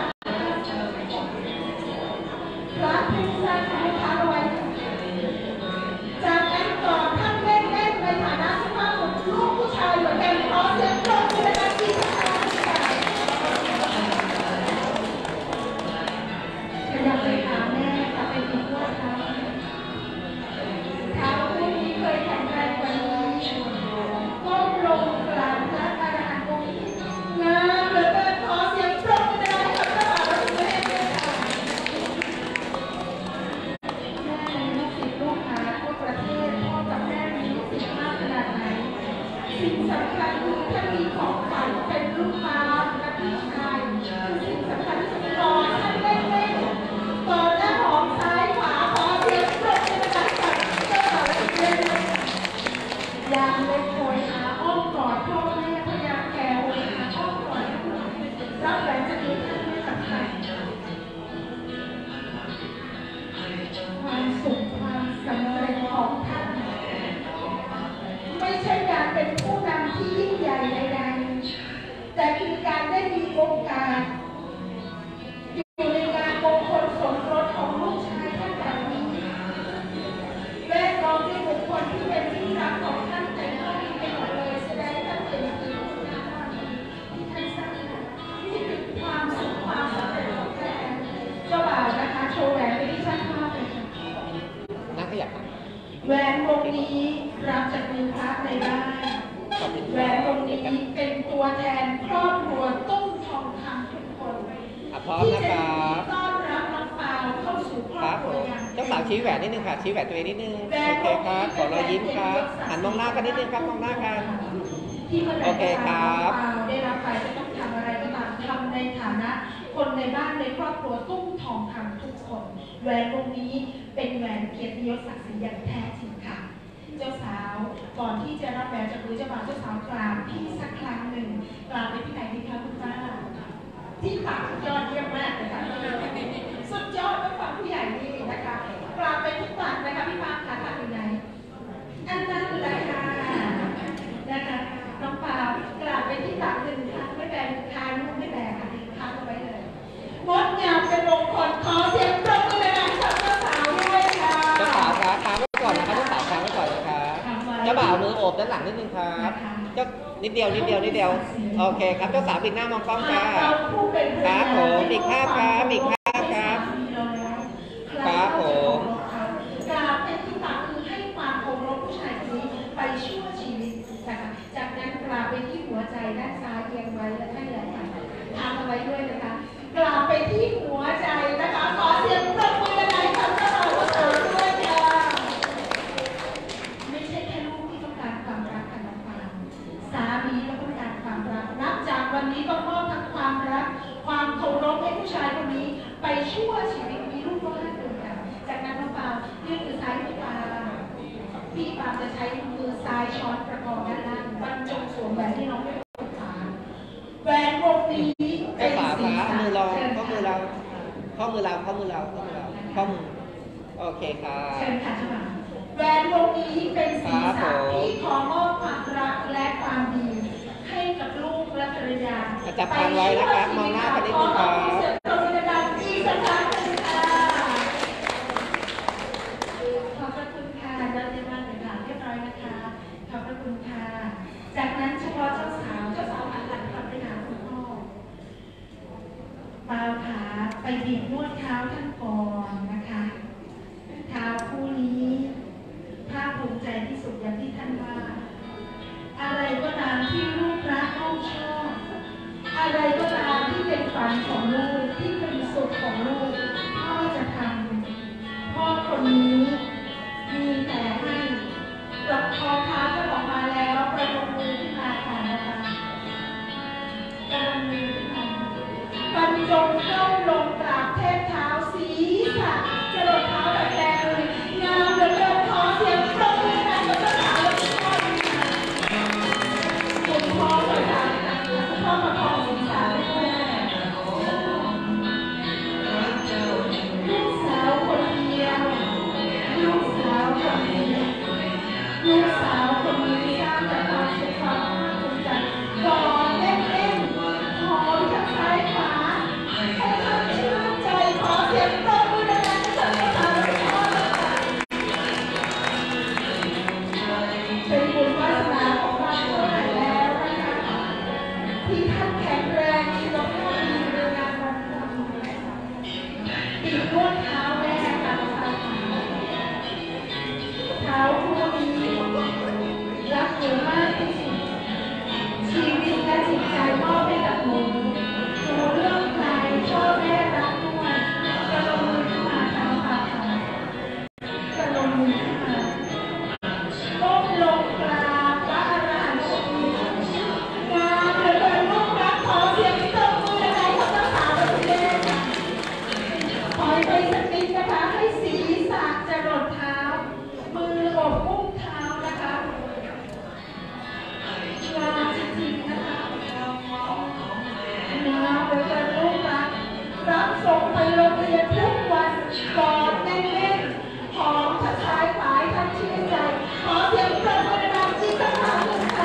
พระพิฆาตให้พาเอาไว้จากนั้นก่อนท่านเล่นเล่นในฐานะสุภาพบุรุษลูกผู้ชายเหมือนกันขอเสียงปรบมือให้กับที่มาอยากไปหาแม่กลับไปดูว่าเท้าเท้าคู่นี้เคยแข็งแรงกว่านี้ก้มลงกราบพระอรหันต์องค์นี้งามเหลือเกินขอเสียงปรบมือให้กับพระบาทสมเด็จพระเจ้าแม่มีลูกศิษย์ลูกหาทั่วประเทศพ่อกับแม่มีลูกศิษย์มากขนาดไหนสิ่งสำคัญคือท่านมีของขวัญเป็นลูกม้าและพี่ชายคือสิ่งสำคัญที่สุดรอท่านเล่นเล่นเปิดหน้าหอมซ้ายขวาขอเสียงปรบมือให้กับเจ้าบ่าวและเจ้าสาวยามเล็กโอยหาอ้อมกอดพ่อแม่พยายามแก่โอยหาอ้อมกอดลูกรับแหวนจากนี้ท่านไม่สำคัญความสุขความสำเร็จของท่านไม่ใช่การเป็นผู้นำที่ยิ่งใหญ่ใดๆแต่คือการได้มีโอกาสอยู่ในงานมงคลสมรสของลูกชายท่านแบบนี้แวดล้อมด้วยบุคคลที่เป็นที่รักของท่านแต่ก็มีไปหมดเลยแสดงให้ท่านเห็นถึงคุณงามความดีที่ท่านสร้างมาที่เป็นความสุขความสำเร็จของแฟนเจ้าบ่าวนะคะโชว์แหวนไปที่ช่างภาพเลยค่ะนั่งขยับมาแหวนวงนี้รับจากมือพระในบ้านแหวนวงนี้เป็นตัวแทนครอบครัวตุ้มทองคำทุกคนอ่ะพร้อมที่นะจะครับต้อนรับสาวชี้แหวนนิดนึงค่ะชี้แหวนตัวเองนิดนึงโอเคครับขอรอยยิ้มครับหันมองหน้ากันนิดนึงครับมองหน้ากันโอเคครับได้รับไปจะต้องทำอะไรก็ตามทำในฐานะคนในบ้านในครอบครัวตุ้มทองคำทุกคนแหวนวงนี้เป็นแหวนเกียรติยศศักดิ์ศรีอย่างแท้จริงค่ะเจ้าสาวก่อนที่จะรับแหวนจากมือเจ้าบ่าวเจ้าสาวกราบพี่สักครั้งหนึ่งกราบไปที่ไหนดีคะคุณป้าที่ปากยอดเยี่ยมมากเลยค่ะสุดยอดเป็นความผู้ใหญ่นี่นะคะกราบไปทุกปากนะคะพี่ป้าค่ะทางไหนอันนั้นแหละค่ะนะคะน้องปากราบไปที่ปากหนึ่งครั้งไม่แบนคาลูกไม่แบนค่ะค้างเอาไว้เลยงดงามเป็นมงคลขอเสียงปรบมือดังๆกับเจ้าสาวด้วยค่ะเจ้าสาวครับค้างไว้ก่อนนะครับเจ้าสาวค้างไว้ก่อนนะครับเจ้าบ่าวมือโอบด้านหลังนิดนึงครับเจ้านิดเดียวนิดเดียวนิดเดียวโอเคครับเจ้าสาวปิดหน้ามองกล้องค่ะครับผมอีกภาพครับอีกภาพครับครับผมกราบเป็นที่ปากคือให้ความเคารพผู้ชายคนนี้ไปชั่วชีวิตนะคะจากนั้นกราบไปที่หัวใจด้านซ้ายเอียงไว้และให้แหลมทำเอาไว้ด้วยนะคะกราบไปที่หัวใจนะคะขอเสียงปรบมือดังๆกับเจ้าบ่าวเจ้าสาวด้วยค่ะไม่ใช่แค่ลูกที่ต้องการความรักค่ะน้องปานสามีก็ต้องการความรักนับจากวันนี้ก็มอบทั้งความรักความเคารพให้ผู้ชายคนนี้ไปชั่วชีวิตมีลูกก็ห้าเดือนค่ะจากนั้นน้องปานยื่นมือซ้ายให้ปานพี่ปานจะใช้มือซ้ายช้อนประคองด้านล่างบรรจงสวมแหวนที่น้องได้รับขาแหวนวงนี้เจ้าสาวขามือเราข้อมือเราข้อมือเราข้อมือเราข้อมือเราข้อมือโอเคครับเชิญค่ะเจ้าบ่าวแหวนวงนี้เป็นสีสันที่ขอมอบความรักและความดีให้กับลูกและภรรยาจับพันไว้นะครับมองหน้ากันนิดนึงครับขอบคุณค่ะอีกสักครั้งนึงค่ะขอบพระคุณค่ะเดินเรียนมาหนึ่งหลังเรียบร้อยนะคะขอบพระคุณค่ะจากนั้นเฉพาะเจ้าสาวเจ้าสาวหันหลังกลับไปหาคุณพ่อบ่าวขาไปบีบนวดเท้าท่านก่อนนะคะเท้าคู่นี้ภาคภูมิใจที่สุดอย่างที่ท่านว่าอะไรก็ตามที่ลูกรักลูกชอบอะไรก็ตามที่เป็นฝันของลูกที่เป็นสุขของลูกพ่อจะทำพ่อคนนี้มีแต่ให้ปลอกคอเท้าก็ออกมาแล้วประนมมือขึ้นมาค่ะนะคะประนมมือขึ้นมาบรรจงเข้าลงกราบเทพเท้าศีรษะจรดเท้าแบบแดงเลยงามเหลือเกินขอเสียงปรบมือดังกับเจ้าสาวและคุณพ่อคุณพ่อเลยค่ะคุณพ่อมาคองศีรษะให้แม่ลูกสาวคนเดียวลูกสาวคนนี้ลูกสาวคนนี้สร้างแต่ความสุขความภาคภูมิใจกอดเล่นๆหอมทั้งซ้ายขวาให้ท่านชื่นใจขอเสียงปรบมือดังๆกับเจ้าสาวและคุณพ่อเป็นบุญวาสนาของเราเท่าไหร่แล้วนะคะที่ท่านแข็งแรงสุขภาพดีในงานวันนี้บีบนวดเท้าแม่ค่ะเท้าคู่นี้รักหนูมากที่สุดชีวิตและจิตใจมอบให้กับหนูหนูเลือกใครพ่อแม่รักด้วยกระลงมือขึ้นมาทำค่ะกระลงมือขึ้นมาก้มลงกราบพระอรหันต์องค์นี้งามเหลือเกินลูกรักขอเสียงปรบมือดังๆกับเจ้าสาวและคุณแม่ค่ะถอยไปสักนิดนะคะให้ศีรษะจรดเท้ามือโอบอุ้งเท้านะคะงามจริงๆนะคะงามเหลือเกินลูกรักรับส่งไปโรงเรียนทุกวันกอดแน่นๆหอมทั้งซ้ายขวาทั้งชื่นใจขอเสียงปรบมือดังๆอีกสักครั้งหนึ่งค่ะ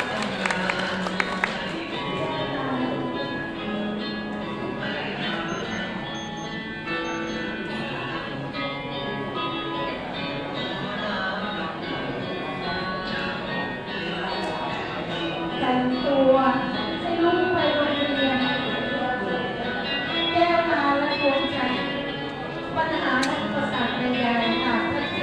แต่งตัวให้ลูกไปโรงเรียนแก้วตาและดวงใจปัญหาอุปสรรคใดๆหากถ้าเจ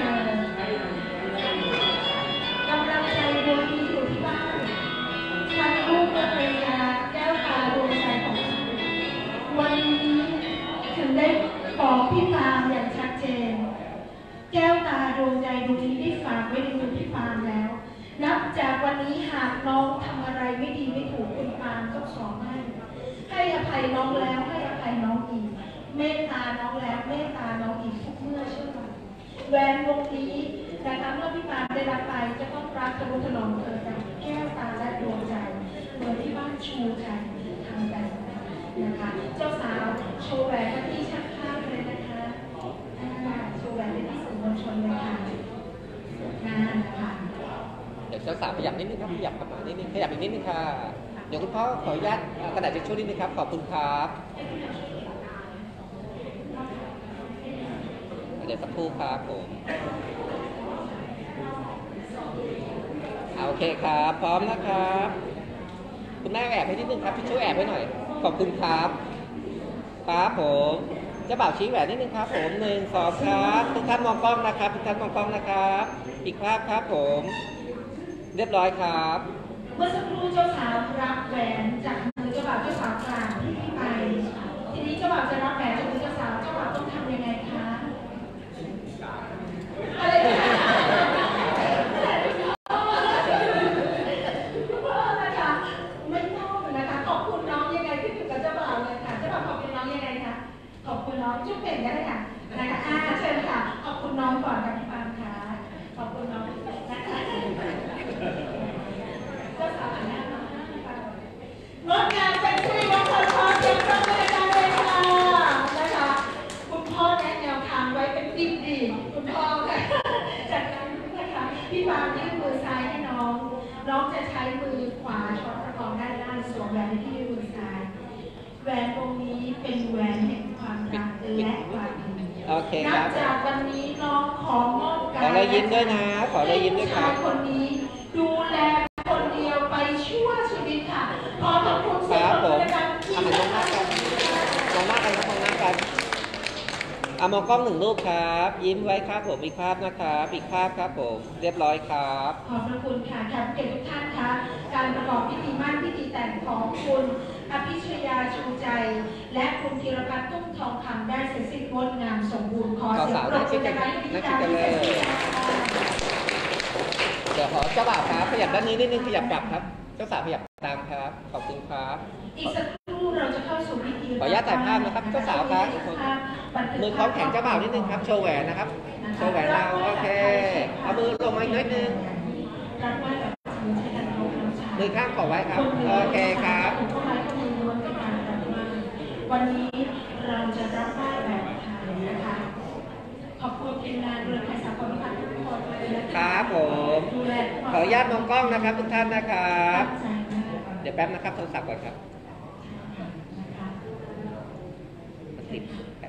อกำลังใจดวงนี้อยู่ที่บ้านทั้งลูกและภรรยาแก้วตาดวงใจของฉันวันนี้ถึงได้บอกพี่ปามอย่างชัดเจนแก้วตาดวงใจดวงนี้ได้ฝากไว้ในมือพี่ปานแล้ว นับจากวันนี้หากน้องทำอะไรไม่ดีไม่ถูกคุณปานก็สอนให้ให้อภัยน้องแล้วให้อภัยน้องอีกเมตตาน้องแล้วเมตตาน้องอีกทุกเมื่อเชื่อวันแหวนวงนี้นะคะเมื่อพี่ปานได้รับไปจะต้องรักทะนุถนอมเธอกับแก้วตาและดวงใจเหมือนที่บ้านชูใจทำกันนะคะเจ้าสาวโชว์แหวนที่ช่างภาพเลยนะคะโชว์แหวนที่สื่อมวลชนเลยค่ะงานนะคะเดี๋ยวเจ้าสาวขยับนิดนึงครับขยับเข้ามานิดนึงขยับอีกนิดนึงค่ะเดี๋ยวคุณพ่อขออนุญาตกระดาษทิชชู่นิดนึงครับขอบคุณครับเดี๋ยวสักครู่ครับผมโอเคครับพร้อมนะครับคุณแม่แอบให้นิดนึงครับทิชชู่แอบให้หน่อยขอบคุณครับครับผมเจ้าบ่าวชี้แหวนนิดนึงครับผมหนึ่งสองครับทุกท่านมองกล้องนะครับทุกท่านมองกล้องนะครับอีกภาพครับผมเรียบร้อยครับเมื่อสักครู่เจ้าสาวรับแหวนจากมือเจ้าบ่าวเจ้าสาวกลางที่พี่ไปทีนี้เจ้าบ่าวจะรับแหวนจากมือเจ้าสาวเจ้าบ่าวต้องทำยังไงคะอะไรนะคะไม่ต้องนะคะขอบคุณน้องยังไงที่อยู่กับเจ้าบ่าวเลยค่ะเจ้าบ่าวขอบคุณน้องยังไงคะขอบคุณน้องจุ๊บเป่งก็ได้ค่ะนะคะอ่าเชิญค่ะขอบคุณน้องก่อนค่ะพี่ปานค่ะขอบคุณน้องนะคะงดงามเป็นสิริมงคลขอเสียงปรบมือดังๆเลยค่ะนะคะคุณพ่อแนะแนวทางไว้เป็นดิบดีคุณพ่อค่ะจากนั้นนะคะพี่ปานยื่นมือซ้ายให้น้องน้องจะใช้มือขวาช้อนประคองด้านล่างสวมแหวนที่มือซ้ายแหวนวงนี้เป็นแหวนแห่งความรักและความดีโอเคครับนับจากวันนี้น้องขอมอบกายขอรอยยิ้มด้วยนะขอรอยยิ้มด้วยครับคนนี้ดูแลคนเดียวไปชั่วชีวิตค่ะขอขอบคุณเสียงปรบมือในการที่มองหน้ากันมองหน้ากันครับมองหน้ากันเอามองกล้องหนึ่งรูปครับยิ้มไว้ครับผมอีกภาพนะครับอีกภาพครับผมเรียบร้อยครับขอบพระคุณค่ะแขกเกียรติทุกท่านคะการประกอบพิธีมั่นพิธีแต่งของคุณอภิชยาชูใจและคุณธีรพัฒน์ตุ้มทองคำได้เสร็จสิ้นงดงามสมบูรณ์ขอเสียงปรบมือในการพิธีการที่เสร็จสิ้นเดี๋ยวขอเจ้าบ่าวครับขยับด้านนี้นิดนึงขยับกลับครับเจ้าสาวขยับตามครับขอบคุณครับอีกสักครู่เราจะเข้าสู่พิธีขออนุญาตถ่ายภาพนะครับเจ้าสาวครับอีกคนมือคล้องแขนเจ้าบ่าวนิดนึงครับโชว์แหวนนะครับโชว์แหวนเราโอเคเอามือลงมาอีกนิดนึงมือข้างขอไว้ครับโอเคครับวันนี้เราจะรับไหว้แบบไทยนะคะขอบคุณทีมงานเรือไทยสากลพัฒน์ทุกคนเลยนะครับผมขออนุญาตมองกล้องนะครับทุกท่านนะครับเดี๋ยวแป๊บนะครับโทรศัพท์ก่อนครับติด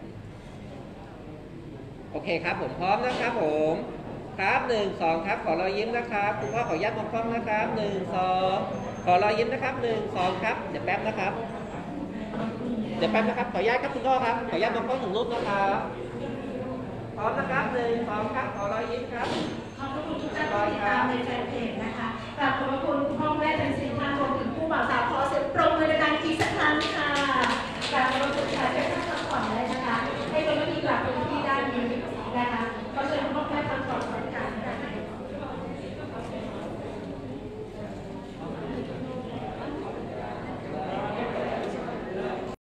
โอเคครับผมพร้อมนะครับผมครับหนึ่งสองครับขอรอยยิ้มนะครับคุณพ่อขออนุญาตมองกล้องนะครับหนึ่งสองขอรอยยิ้มนะครับหนึ่งสองครับเดี๋ยวแป๊บนะครับเดี๋ยวแป๊บนะครับขออนุญาตครับคุณพ่อครับขออนุญาตมองกล้องถึงรูปนะครับพร้อมนะครับหนึ่งสองครับขอรอยยิ้มครับขอบคุณทุกท่านที่ติดตามในแฟนเพจนะคะกราบขอบคุณคุณพ่อแม่ทั้งสี่ท่านรวมถึงผู้บ่าวสาวขอเสียงปรบมือในการอีกสักครั้งค่ะกราบ